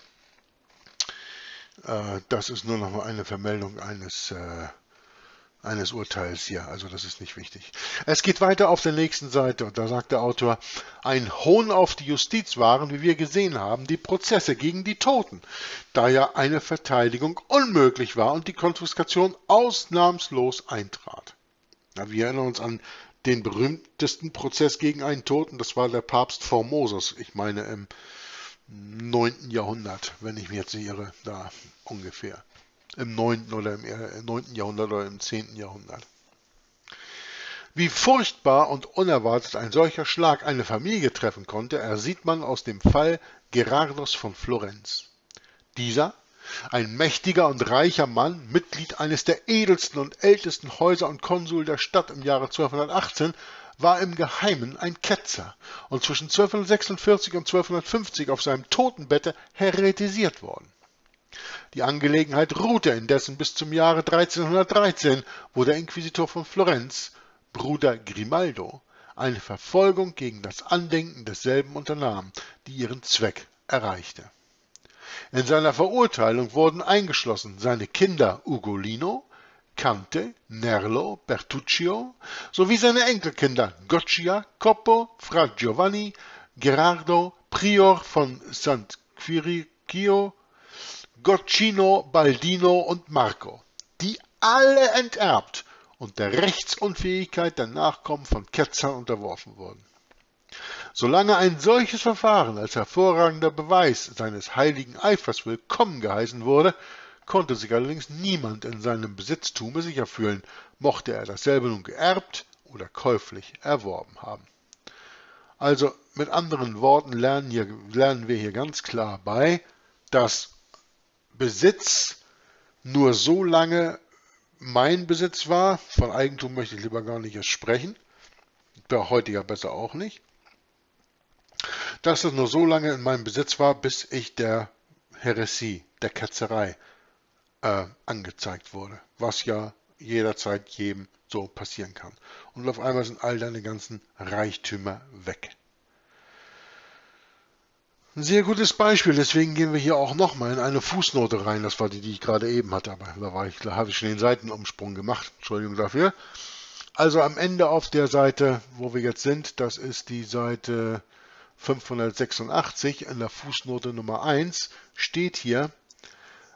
äh, das ist nur noch mal eine Vermeldung eines, äh, eines Urteils hier, also das ist nicht wichtig. Es geht weiter auf der nächsten Seite und da sagt der Autor, ein Hohn auf die Justiz waren, wie wir gesehen haben, die Prozesse gegen die Toten, da ja eine Verteidigung unmöglich war und die Konfiskation ausnahmslos eintrat. Ja, wir erinnern uns an den berühmtesten Prozess gegen einen Toten, das war der Papst Formosus, ich meine im neunten Jahrhundert, wenn ich mich jetzt nicht irre, da ungefähr. Im neunten oder im neunten Jahrhundert oder im zehnten Jahrhundert. Wie furchtbar und unerwartet ein solcher Schlag eine Familie treffen konnte, ersieht man aus dem Fall Gerardus von Florenz. Dieser, ein mächtiger und reicher Mann, Mitglied eines der edelsten und ältesten Häuser und Konsul der Stadt im Jahre zwölfhundertachtzehn, war im Geheimen ein Ketzer und zwischen zwölfhundertsechsundvierzig und zwölfhundertfünfzig auf seinem Totenbette häretisiert worden. Die Angelegenheit ruhte indessen bis zum Jahre dreizehnhundertdreizehn, wo der Inquisitor von Florenz, Bruder Grimaldo, eine Verfolgung gegen das Andenken desselben unternahm, die ihren Zweck erreichte. In seiner Verurteilung wurden eingeschlossen seine Kinder Ugolino, Cante, Nerlo, Bertuccio sowie seine Enkelkinder Goccia, Coppo, Fra Giovanni, Gerardo, Prior von Sant Quirico, Goccino, Baldino und Marco, die alle enterbt und der Rechtsunfähigkeit der Nachkommen von Ketzern unterworfen wurden. Solange ein solches Verfahren als hervorragender Beweis seines heiligen Eifers willkommen geheißen wurde, konnte sich allerdings niemand in seinem Besitztume sicher fühlen, mochte er dasselbe nun geerbt oder käuflich erworben haben. Also mit anderen Worten lernen, hier, lernen wir hier ganz klar bei, dass Besitz nur so lange mein Besitz war, von Eigentum möchte ich lieber gar nicht erst sprechen, der heute ja besser auch nicht, dass es nur so lange in meinem Besitz war, bis ich der Häresie, der Ketzerei, äh, angezeigt wurde, was ja jederzeit jedem so passieren kann. Und auf einmal sind all deine ganzen Reichtümer weg. Ein sehr gutes Beispiel, deswegen gehen wir hier auch nochmal in eine Fußnote rein, das war die, die ich gerade eben hatte, aber da, war ich, da habe ich schon den Seitenumsprung gemacht, Entschuldigung dafür. Also am Ende auf der Seite, wo wir jetzt sind, das ist die Seite fünfhundertsechsundachtzig, in der Fußnote Nummer eins, steht hier,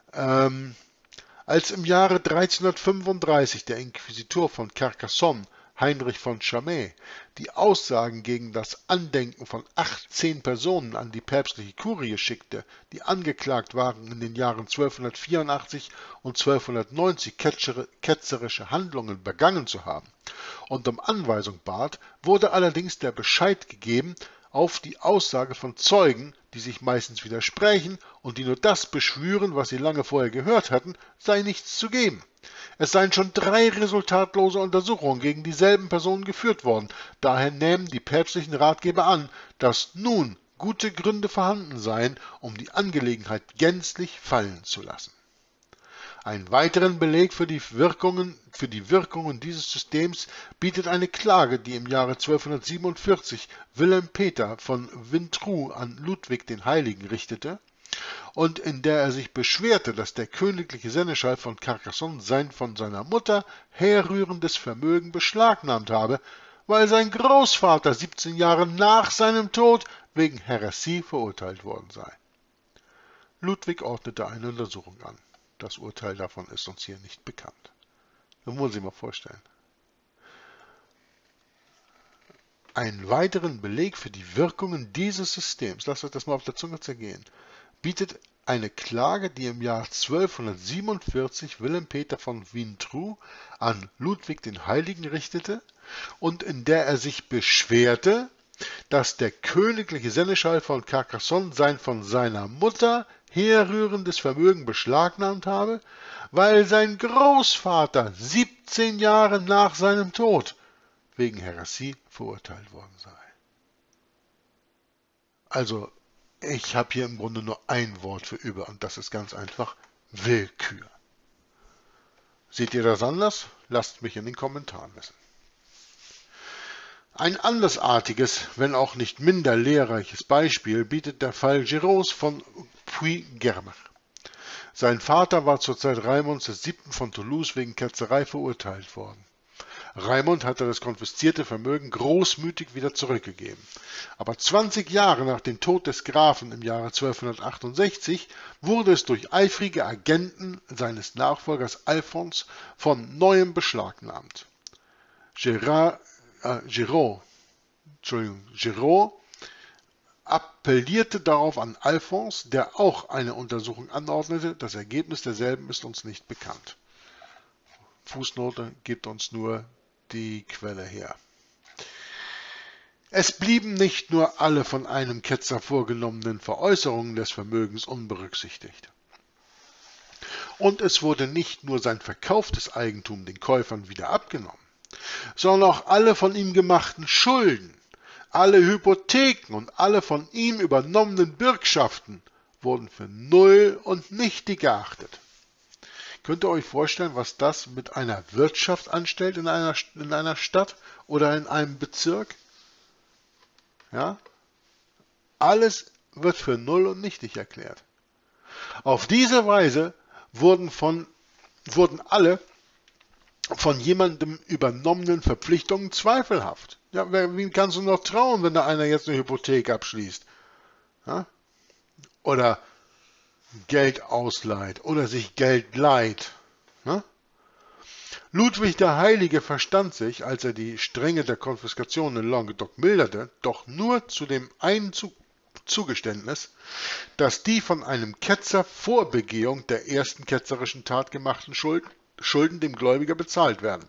ähm, als im Jahre dreizehnhundertfünfunddreißig der Inquisitor von Carcassonne Heinrich von Chamain, die Aussagen gegen das Andenken von achtzehn Personen an die päpstliche Kurie schickte, die angeklagt waren, in den Jahren zwölfhundertvierundachtzig und zwölfhundertneunzig ketzerische Handlungen begangen zu haben, und um Anweisung bat, wurde allerdings der Bescheid gegeben, auf die Aussage von Zeugen, die sich meistens widersprechen und die nur das beschwören, was sie lange vorher gehört hatten, sei nichts zu geben. Es seien schon drei resultatlose Untersuchungen gegen dieselben Personen geführt worden. Daher nehmen die päpstlichen Ratgeber an, dass nun gute Gründe vorhanden seien, um die Angelegenheit gänzlich fallen zu lassen. Einen weiteren Beleg für die Wirkungen, für die Wirkungen dieses Systems bietet eine Klage, die im Jahre zwölfhundertsiebenundvierzig Wilhelm Peter von Vintrou an Ludwig den Heiligen richtete und in der er sich beschwerte, dass der königliche Seneschall von Carcassonne sein von seiner Mutter herrührendes Vermögen beschlagnahmt habe, weil sein Großvater siebzehn Jahre nach seinem Tod wegen Häresie verurteilt worden sei. Ludwig ordnete eine Untersuchung an. Das Urteil davon ist uns hier nicht bekannt. Das muss ich mal vorstellen. Einen weiteren Beleg für die Wirkungen dieses Systems, lasst euch das mal auf der Zunge zergehen, bietet eine Klage, die im Jahr zwölfhundertsiebenundvierzig Wilhelm Peter von Vintrou an Ludwig den Heiligen richtete und in der er sich beschwerte, dass der königliche Seneschall von Carcassonne sein von seiner Mutter herrührendes Vermögen beschlagnahmt habe, weil sein Großvater siebzehn Jahre nach seinem Tod wegen Häresie verurteilt worden sei. Also, ich habe hier im Grunde nur ein Wort für über, und das ist ganz einfach Willkür. Seht ihr das anders? Lasst mich in den Kommentaren wissen. Ein andersartiges, wenn auch nicht minder lehrreiches Beispiel bietet der Fall Géraud von Puy-Germer. Sein Vater war zur Zeit Raimonds des Siebten von Toulouse wegen Ketzerei verurteilt worden. Raimond hatte das konfiszierte Vermögen großmütig wieder zurückgegeben. Aber zwanzig Jahre nach dem Tod des Grafen im Jahre zwölfhundertachtundsechzig wurde es durch eifrige Agenten seines Nachfolgers Alphons von neuem beschlagnahmt. Gérard Äh, Géraud, Entschuldigung, Géraud appellierte darauf an Alphons, der auch eine Untersuchung anordnete. Das Ergebnis derselben ist uns nicht bekannt. Fußnote gibt uns nur die Quelle her. Es blieben nicht nur alle von einem Ketzer vorgenommenen Veräußerungen des Vermögens unberücksichtigt. Und es wurde nicht nur sein verkauftes Eigentum den Käufern wieder abgenommen, sondern auch alle von ihm gemachten Schulden, alle Hypotheken und alle von ihm übernommenen Bürgschaften wurden für null und nichtig geachtet. Könnt ihr euch vorstellen, was das mit einer Wirtschaft anstellt in einer, in einer Stadt oder in einem Bezirk? Ja? Alles wird für null und nichtig erklärt. Auf diese Weise wurden, von, wurden alle von jemandem übernommenen Verpflichtungen zweifelhaft. Ja, wem kannst du noch trauen, wenn da einer jetzt eine Hypothek abschließt? Ja? Oder Geld ausleiht oder sich Geld leiht. Ja? Ludwig der Heilige verstand sich, als er die Strenge der Konfiskation in Languedoc milderte, doch nur zu dem einen Zugeständnis, dass die von einem Ketzer vor Begehung der ersten ketzerischen Tat gemachten Schulden Schulden dem Gläubiger bezahlt werden.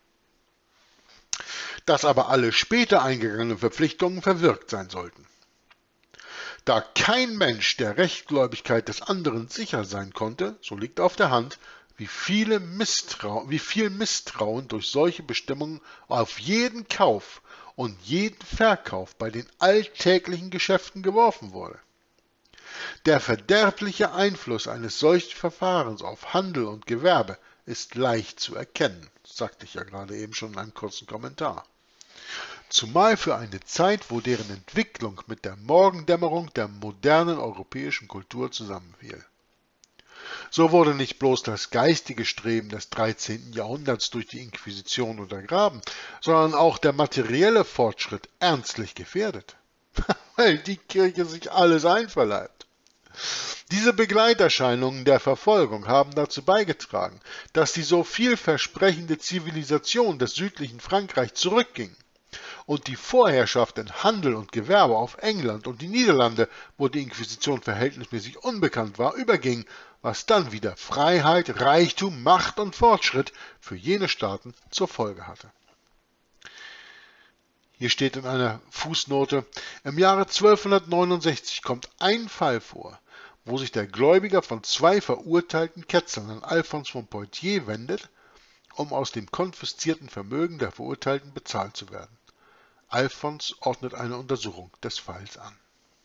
Dass aber alle später eingegangenen Verpflichtungen verwirkt sein sollten. Da kein Mensch der Rechtgläubigkeit des anderen sicher sein konnte, so liegt auf der Hand, wie, viele Misstrau- wie viel Misstrauen durch solche Bestimmungen auf jeden Kauf und jeden Verkauf bei den alltäglichen Geschäften geworfen wurde. Der verderbliche Einfluss eines solchen Verfahrens auf Handel und Gewerbe ist leicht zu erkennen, sagte ich ja gerade eben schon in einem kurzen Kommentar. Zumal für eine Zeit, wo deren Entwicklung mit der Morgendämmerung der modernen europäischen Kultur zusammenfiel. So wurde nicht bloß das geistige Streben des dreizehnten Jahrhunderts durch die Inquisition untergraben, sondern auch der materielle Fortschritt ernstlich gefährdet, weil die Kirche sich alles einverleibt. Diese Begleiterscheinungen der Verfolgung haben dazu beigetragen, dass die so vielversprechende Zivilisation des südlichen Frankreich zurückging und die Vorherrschaft in Handel und Gewerbe auf England und die Niederlande, wo die Inquisition verhältnismäßig unbekannt war, überging, was dann wieder Freiheit, Reichtum, Macht und Fortschritt für jene Staaten zur Folge hatte. Hier steht in einer Fußnote, im Jahre zwölfhundertneunundsechzig kommt ein Fall vor, wo sich der Gläubiger von zwei verurteilten Ketzern an Alphons von Poitiers wendet, um aus dem konfiszierten Vermögen der Verurteilten bezahlt zu werden. Alphons ordnet eine Untersuchung des Falls an.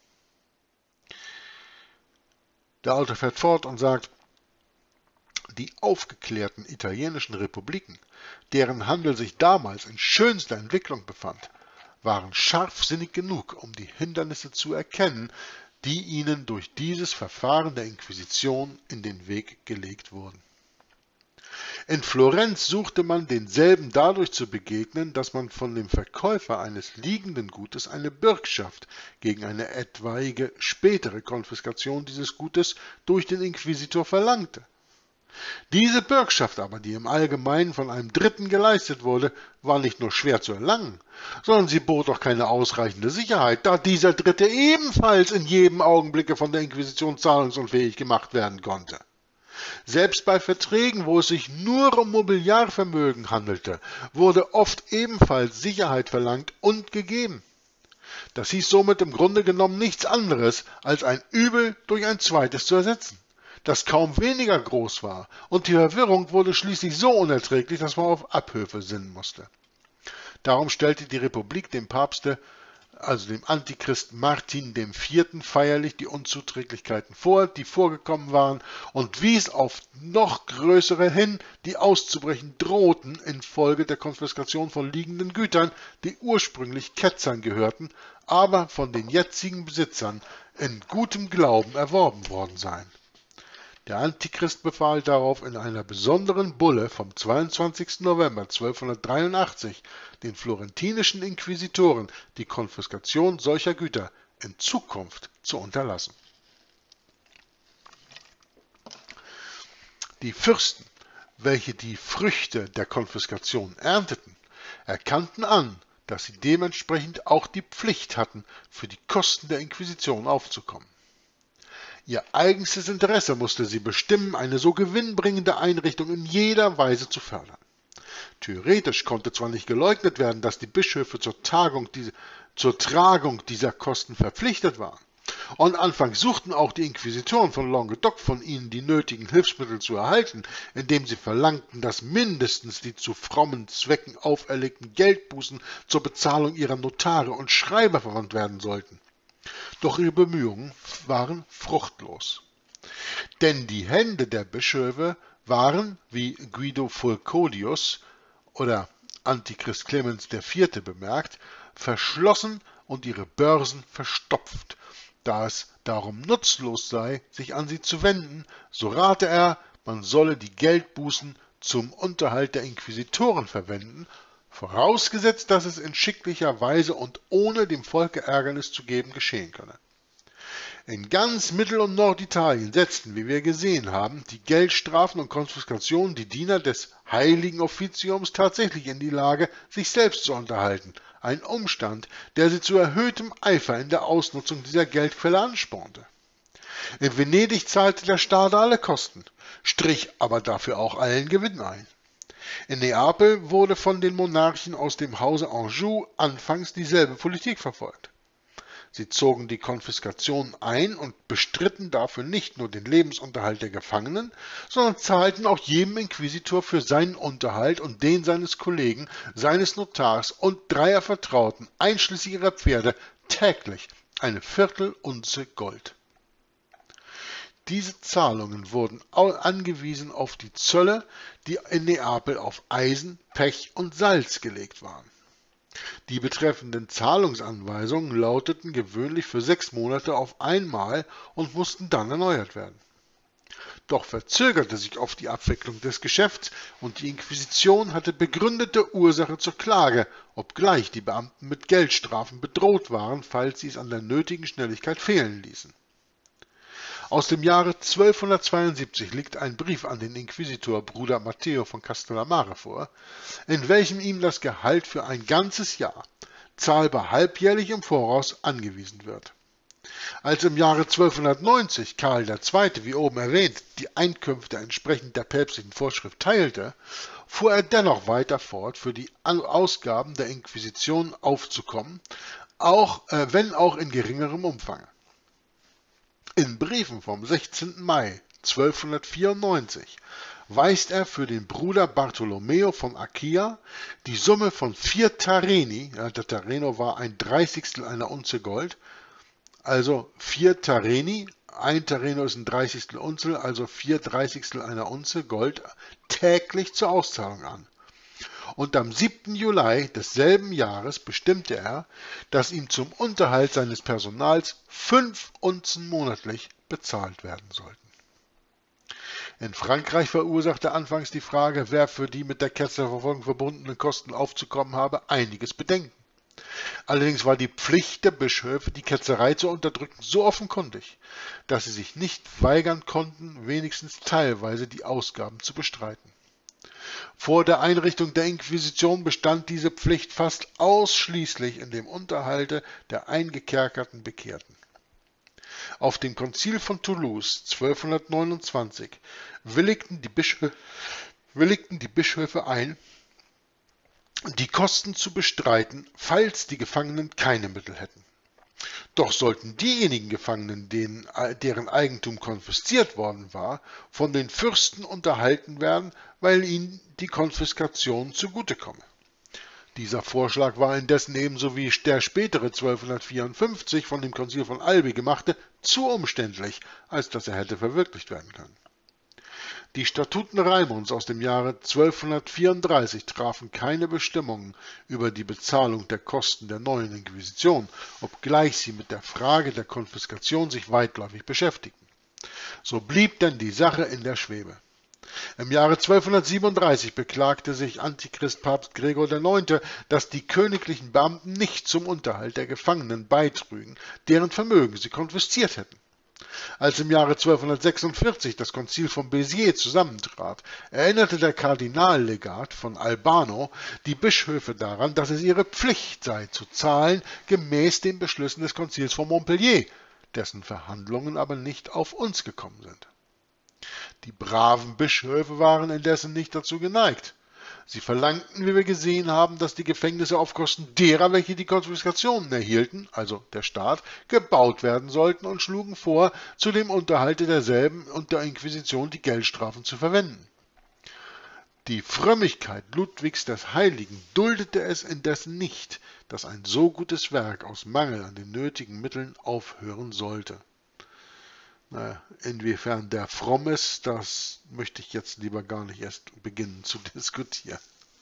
Der Autor fährt fort und sagt, die aufgeklärten italienischen Republiken, deren Handel sich damals in schönster Entwicklung befand, waren scharfsinnig genug, um die Hindernisse zu erkennen, die ihnen durch dieses Verfahren der Inquisition in den Weg gelegt wurden. In Florenz suchte man denselben dadurch zu begegnen, dass man von dem Verkäufer eines liegenden Gutes eine Bürgschaft gegen eine etwaige spätere Konfiskation dieses Gutes durch den Inquisitor verlangte. Diese Bürgschaft aber, die im Allgemeinen von einem Dritten geleistet wurde, war nicht nur schwer zu erlangen, sondern sie bot auch keine ausreichende Sicherheit, da dieser Dritte ebenfalls in jedem Augenblicke von der Inquisition zahlungsunfähig gemacht werden konnte. Selbst bei Verträgen, wo es sich nur um Mobiliarvermögen handelte, wurde oft ebenfalls Sicherheit verlangt und gegeben. Das hieß somit im Grunde genommen nichts anderes, als ein Übel durch ein zweites zu ersetzen, das kaum weniger groß war, und die Verwirrung wurde schließlich so unerträglich, dass man auf Abhilfe sinnen musste. Darum stellte die Republik dem Papste, also dem Antichristen Martin dem Vierten, feierlich die Unzuträglichkeiten vor, die vorgekommen waren, und wies auf noch größere hin, die auszubrechen drohten infolge der Konfiskation von liegenden Gütern, die ursprünglich Ketzern gehörten, aber von den jetzigen Besitzern in gutem Glauben erworben worden seien. Der Antichrist befahl darauf in einer besonderen Bulle vom zweiundzwanzigsten November zwölfhundertdreiundachtzig den florentinischen Inquisitoren die Konfiskation solcher Güter in Zukunft zu unterlassen. Die Fürsten, welche die Früchte der Konfiskation ernteten, erkannten an, dass sie dementsprechend auch die Pflicht hatten, für die Kosten der Inquisition aufzukommen. Ihr eigenstes Interesse musste sie bestimmen, eine so gewinnbringende Einrichtung in jeder Weise zu fördern. Theoretisch konnte zwar nicht geleugnet werden, dass die Bischöfe zur, Tagung, die, zur Tragung dieser Kosten verpflichtet waren. Und anfangs suchten auch die Inquisitoren von Languedoc von ihnen die nötigen Hilfsmittel zu erhalten, indem sie verlangten, dass mindestens die zu frommen Zwecken auferlegten Geldbußen zur Bezahlung ihrer Notare und Schreiber verwandt werden sollten. Doch ihre Bemühungen waren fruchtlos. Denn die Hände der Bischöfe waren, wie Guido Fulcodius oder Antichrist Clemens der Vierte bemerkt, verschlossen und ihre Börsen verstopft. Da es darum nutzlos sei, sich an sie zu wenden, so rate er, man solle die Geldbußen zum Unterhalt der Inquisitoren verwenden, vorausgesetzt, dass es in schicklicher Weise und ohne dem Volke Ärgernis zu geben geschehen könne. In ganz Mittel- und Norditalien setzten, wie wir gesehen haben, die Geldstrafen und Konfiskationen die Diener des heiligen Offiziums tatsächlich in die Lage, sich selbst zu unterhalten, ein Umstand, der sie zu erhöhtem Eifer in der Ausnutzung dieser Geldquelle anspornte. In Venedig zahlte der Staat alle Kosten, strich aber dafür auch allen Gewinn ein. In Neapel wurde von den Monarchen aus dem Hause Anjou anfangs dieselbe Politik verfolgt. Sie zogen die Konfiskation ein und bestritten dafür nicht nur den Lebensunterhalt der Gefangenen, sondern zahlten auch jedem Inquisitor für seinen Unterhalt und den seines Kollegen, seines Notars und dreier Vertrauten, einschließlich ihrer Pferde, täglich eine Viertelunze Gold. Diese Zahlungen wurden angewiesen auf die Zölle, die in Neapel auf Eisen, Pech und Salz gelegt waren. Die betreffenden Zahlungsanweisungen lauteten gewöhnlich für sechs Monate auf einmal und mussten dann erneuert werden. Doch verzögerte sich oft die Abwicklung des Geschäfts und die Inquisition hatte begründete Ursache zur Klage, obgleich die Beamten mit Geldstrafen bedroht waren, falls sie es an der nötigen Schnelligkeit fehlen ließen. Aus dem Jahre zwölfhundertzweiundsiebzig liegt ein Brief an den Inquisitor Bruder Matteo von Castellamare vor, in welchem ihm das Gehalt für ein ganzes Jahr, zahlbar halbjährlich im Voraus, angewiesen wird. Als im Jahre zwölfhundertneunzig Karl der Zweite, wie oben erwähnt, die Einkünfte entsprechend der päpstlichen Vorschrift teilte, fuhr er dennoch weiter fort, für die Ausgaben der Inquisition aufzukommen, auch, äh, wenn auch in geringerem Umfang. In Briefen vom sechzehnten Mai zwölfhundertvierundneunzig weist er für den Bruder Bartolomeo von Acquia die Summe von vier Tareni, ja, der Tareno war ein Dreißigstel einer Unze Gold, also vier Tareni, ein Tareno ist ein Dreißigstel Unzel, also vier Dreißigstel einer Unze Gold, täglich zur Auszahlung an. Und am siebten Juli desselben Jahres bestimmte er, dass ihm zum Unterhalt seines Personals fünf Unzen monatlich bezahlt werden sollten. In Frankreich verursachte anfangs die Frage, wer für die mit der Ketzerverfolgung verbundenen Kosten aufzukommen habe, einiges Bedenken. Allerdings war die Pflicht der Bischöfe, die Ketzerei zu unterdrücken, so offenkundig, dass sie sich nicht weigern konnten, wenigstens teilweise die Ausgaben zu bestreiten. Vor der Einrichtung der Inquisition bestand diese Pflicht fast ausschließlich in dem Unterhalte der eingekerkerten Bekehrten. Auf dem Konzil von Toulouse zwölfhundertneunundzwanzig willigten die Bischöfe, willigten die Bischöfe ein, die Kosten zu bestreiten, falls die Gefangenen keine Mittel hätten. Doch sollten diejenigen Gefangenen, denen, deren Eigentum konfisziert worden war, von den Fürsten unterhalten werden, weil ihnen die Konfiskation zugute komme. Dieser Vorschlag war indessen ebenso wie der spätere zwölfhundertvierundfünfzig von dem Konzil von Albi gemachte zu umständlich, als dass er hätte verwirklicht werden können. Die Statuten Raimunds aus dem Jahre zwölfhundertvierunddreißig trafen keine Bestimmungen über die Bezahlung der Kosten der neuen Inquisition, obgleich sie mit der Frage der Konfiskation sich weitläufig beschäftigten. So blieb denn die Sache in der Schwebe. Im Jahre zwölfhundertsiebenunddreißig beklagte sich Antichrist-Papst Gregor der Neunte, dass die königlichen Beamten nicht zum Unterhalt der Gefangenen beitrügen, deren Vermögen sie konfisziert hätten. Als im Jahre zwölfhundertsechsundvierzig das Konzil von Béziers zusammentrat, erinnerte der Kardinallegat von Albano die Bischöfe daran, dass es ihre Pflicht sei, zu zahlen gemäß den Beschlüssen des Konzils von Montpellier, dessen Verhandlungen aber nicht auf uns gekommen sind. Die braven Bischöfe waren indessen nicht dazu geneigt. Sie verlangten, wie wir gesehen haben, dass die Gefängnisse auf Kosten derer, welche die Konfiskationen erhielten, also der Staat, gebaut werden sollten und schlugen vor, zu dem Unterhalte derselben und der Inquisition die Geldstrafen zu verwenden. Die Frömmigkeit Ludwigs des Heiligen duldete es indessen nicht, dass ein so gutes Werk aus Mangel an den nötigen Mitteln aufhören sollte. Naja, inwiefern der fromm ist, das möchte ich jetzt lieber gar nicht erst beginnen zu diskutieren.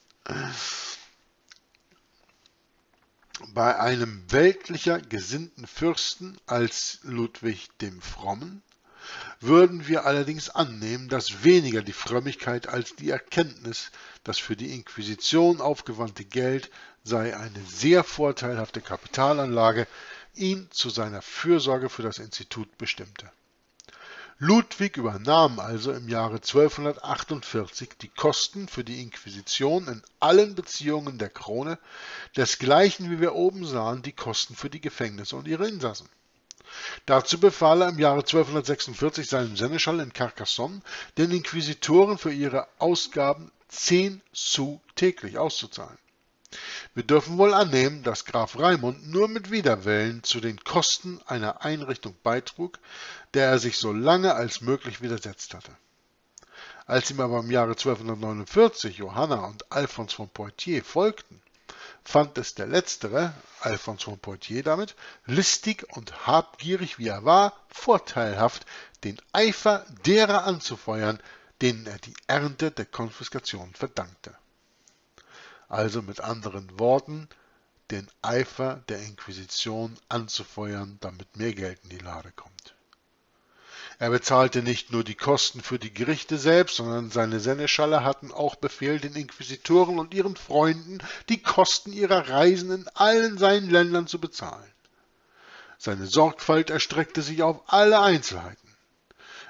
Bei einem weltlicher gesinnten Fürsten als Ludwig dem Frommen würden wir allerdings annehmen, dass weniger die Frömmigkeit als die Erkenntnis, das für die Inquisition aufgewandte Geld sei eine sehr vorteilhafte Kapitalanlage, ihn zu seiner Fürsorge für das Institut bestimmte. Ludwig übernahm also im Jahre zwölfhundertachtundvierzig die Kosten für die Inquisition in allen Beziehungen der Krone, desgleichen wie wir oben sahen, die Kosten für die Gefängnisse und ihre Insassen. Dazu befahl er im Jahre zwölfhundertsechsundvierzig seinem Seneschall in Carcassonne, den Inquisitoren für ihre Ausgaben zehn Sous täglich auszuzahlen. Wir dürfen wohl annehmen, dass Graf Raimund nur mit Widerwillen zu den Kosten einer Einrichtung beitrug, der er sich so lange als möglich widersetzt hatte. Als ihm aber im Jahre zwölfhundertneunundvierzig Johanna und Alphons von Poitiers folgten, fand es der Letztere, Alphons von Poitiers damit, listig und habgierig wie er war, vorteilhaft, den Eifer derer anzufeuern, denen er die Ernte der Konfiskation verdankte. Also mit anderen Worten, den Eifer der Inquisition anzufeuern, damit mehr Geld in die Lade kommt. Er bezahlte nicht nur die Kosten für die Gerichte selbst, sondern seine Seneschalle hatten auch Befehl, den Inquisitoren und ihren Freunden die Kosten ihrer Reisen in allen seinen Ländern zu bezahlen. Seine Sorgfalt erstreckte sich auf alle Einzelheiten.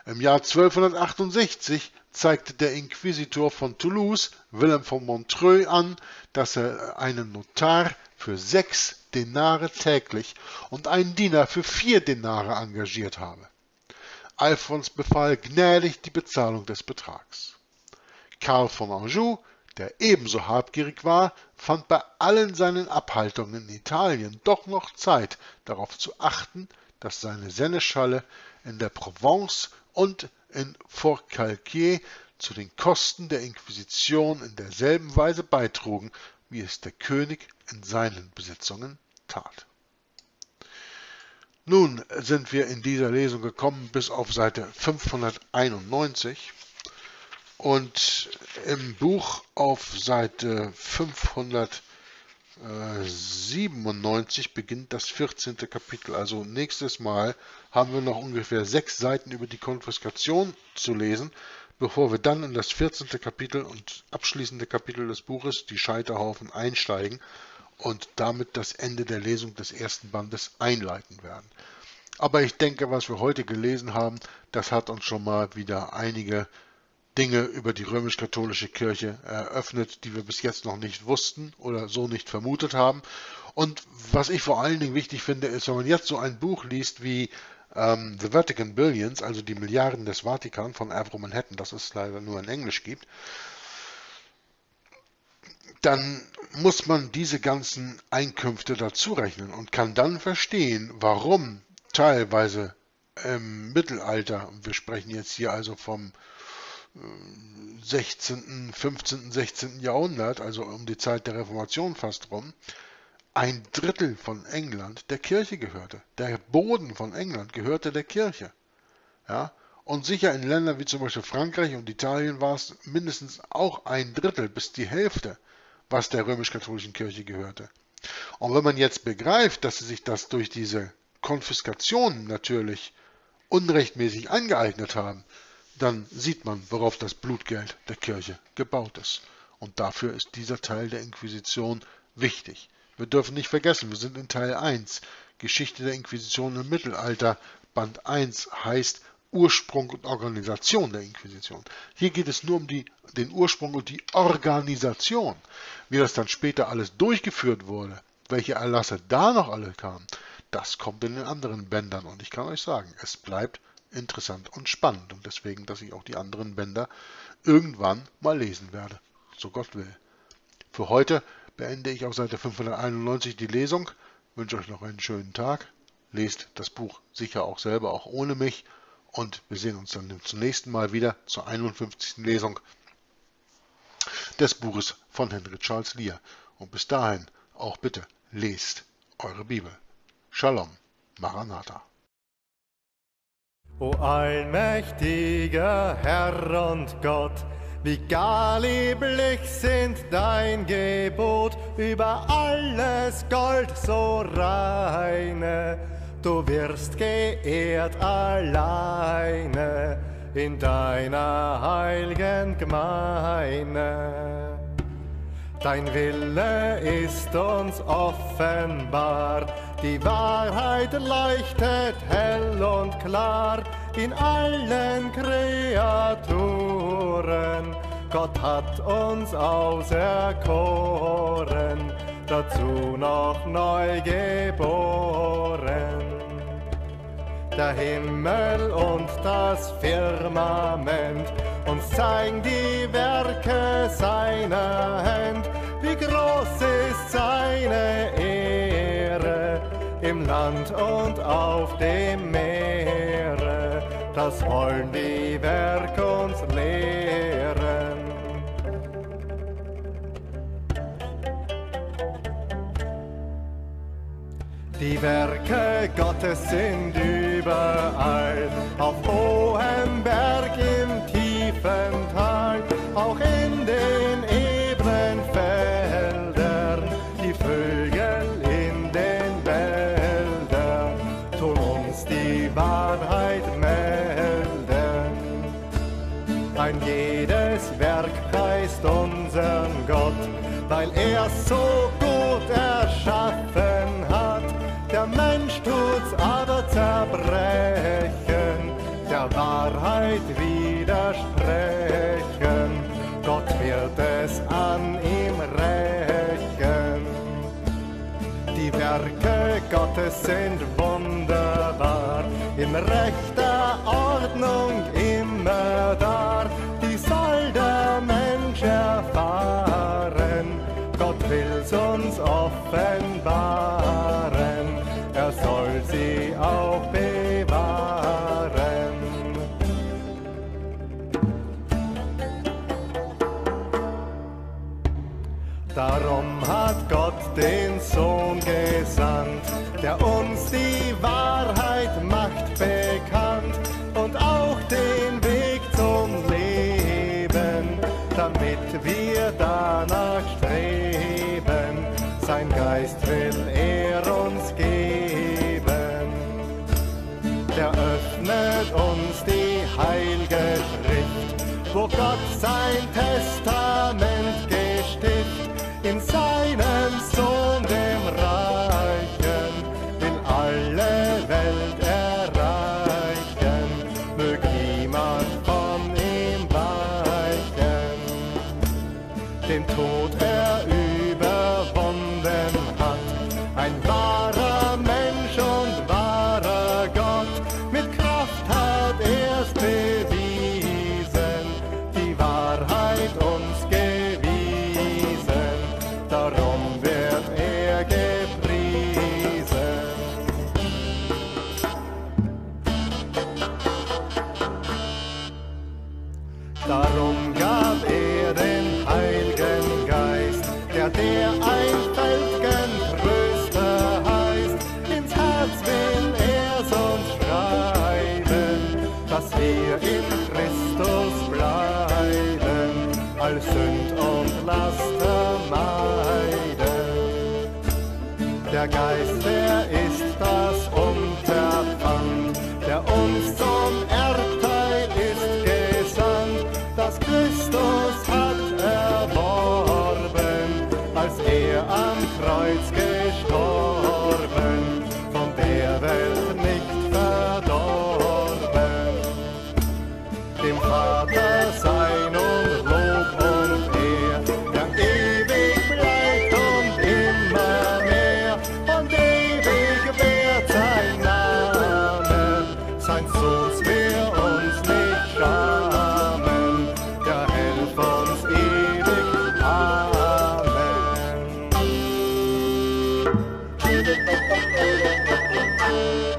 Im Jahr zwölfhundertachtundsechzig zeigte der Inquisitor von Toulouse, Wilhelm von Montreuil, an, dass er einen Notar für sechs Denare täglich und einen Diener für vier Denare engagiert habe. Alfons befahl gnädig die Bezahlung des Betrags. Karl von Anjou, der ebenso habgierig war, fand bei allen seinen Abhaltungen in Italien doch noch Zeit, darauf zu achten, dass seine Seneschale in der Provence und in Forcalquier zu den Kosten der Inquisition in derselben Weise beitrugen, wie es der König in seinen Besitzungen tat. Nun sind wir in dieser Lesung gekommen bis auf Seite fünfhunderteinundneunzig und im Buch auf Seite fünfhundertsiebenundneunzig beginnt das vierzehnte Kapitel. Also nächstes Mal haben wir noch ungefähr sechs Seiten über die Konfiskation zu lesen, bevor wir dann in das vierzehnte Kapitel und abschließende Kapitel des Buches, die Scheiterhaufen, einsteigen und damit das Ende der Lesung des ersten Bandes einleiten werden. Aber ich denke, was wir heute gelesen haben, das hat uns schon mal wieder einige Dinge über die römisch-katholische Kirche eröffnet, die wir bis jetzt noch nicht wussten oder so nicht vermutet haben. Und was ich vor allen Dingen wichtig finde, ist, wenn man jetzt so ein Buch liest wie ähm, The Vatican Billions, also die Milliarden des Vatikan von Avro Manhattan, das es leider nur in Englisch gibt, dann muss man diese ganzen Einkünfte dazu rechnen und kann dann verstehen, warum teilweise im Mittelalter, wir sprechen jetzt hier also vom sechzehnten, fünfzehnten, sechzehnten Jahrhundert, also um die Zeit der Reformation fast rum, ein Drittel von England der Kirche gehörte. Der Boden von England gehörte der Kirche. Ja? Und sicher in Ländern wie zum Beispiel Frankreich und Italien war es mindestens auch ein Drittel bis die Hälfte, was der römisch-katholischen Kirche gehörte. Und wenn man jetzt begreift, dass sie sich das durch diese Konfiskationen natürlich unrechtmäßig angeeignet haben, dann sieht man, worauf das Blutgeld der Kirche gebaut ist. Und dafür ist dieser Teil der Inquisition wichtig. Wir dürfen nicht vergessen, wir sind in Teil eins, Geschichte der Inquisition im Mittelalter. Band eins heißt Ursprung und Organisation der Inquisition. Hier geht es nur um die, den Ursprung und die Organisation. Wie das dann später alles durchgeführt wurde, welche Erlasse da noch alle kamen, das kommt in den anderen Bändern. Und ich kann euch sagen, es bleibt interessant und spannend. Und deswegen, dass ich auch die anderen Bänder irgendwann mal lesen werde, so Gott will. Für heute beende ich auf Seite fünfhunderteinundneunzig die Lesung. Wünsche euch noch einen schönen Tag. Lest das Buch sicher auch selber, auch ohne mich. Und wir sehen uns dann zum nächsten Mal wieder zur einundfünfzigsten Lesung des Buches von Henry Charles Lear. Und bis dahin auch bitte lest eure Bibel. Shalom, Maranatha. O allmächtiger Herr und Gott, wie gar lieblich sind dein Gebot, über alles Gold so reine. Du wirst geehrt alleine in deiner heiligen Gemeinde. Dein Wille ist uns offenbar, die Wahrheit leuchtet hell und klar in allen Kreaturen. Gott hat uns auserkoren, dazu noch neu geboren. Der Himmel und das Firmament uns zeigen die Werke seiner Hand. Wie groß ist seine Ehre im Land und auf dem Meere, das wollen die Werke uns lehren. Die Werke Gottes sind überall, auf hohem Berg, im tiefen Tal, auch in den ebenen Feldern, die Vögel in den Wäldern, tun uns die Wahrheit melden. Ein jedes Werk preist unseren Gott, weil er so gut erschaffen hat. Der Mensch tut's aber zerbrechen, der der Wahrheit widersprechen, Gott wird es an ihm rächen. Die Werke Gottes sind wunderbar, in rechter Ordnung immer da, die soll der Mensch erfahren. Gott will's uns offenbaren, er soll sie auch bewahren. Darum hat Gott den Sohn gesandt, der uns die Wahrheit macht bekannt und auch den Weg zum Leben, damit wir danach streben. Sein Geist will er uns geben. Der öffnet uns die heilige Schrift, wo Gott sein Testament gestiftet. In seinem Sohn, dem Reichen, will alle Welt erreichen, mög niemand von ihm weichen. Den Tod er überwunden hat, ein wahrer Mensch und wahrer Gott, mit Kraft hat er's bewiesen, die Wahrheit uns gewiesen. Darum wird er gepriesen. Darum gab er den Heiligen Geist, der der einfältigen Tröster heißt. Ins Herz will er's uns schreiben, dass wir in Christus bleiben, all Sünd und Laster meiden. Der Geist, der ist das Unterpfand, der uns zum Erbteil ist gesandt, das Christus hat erworben, als er am Kreuz gestorben, von der Welt nicht verdorben. Dem Vater sei nun Lob und Ehr, der ewig bleibt und immer mehr, und ewig wird sein Name, sein Sohn wir uns nicht schamen, der helf uns ewig. Amen.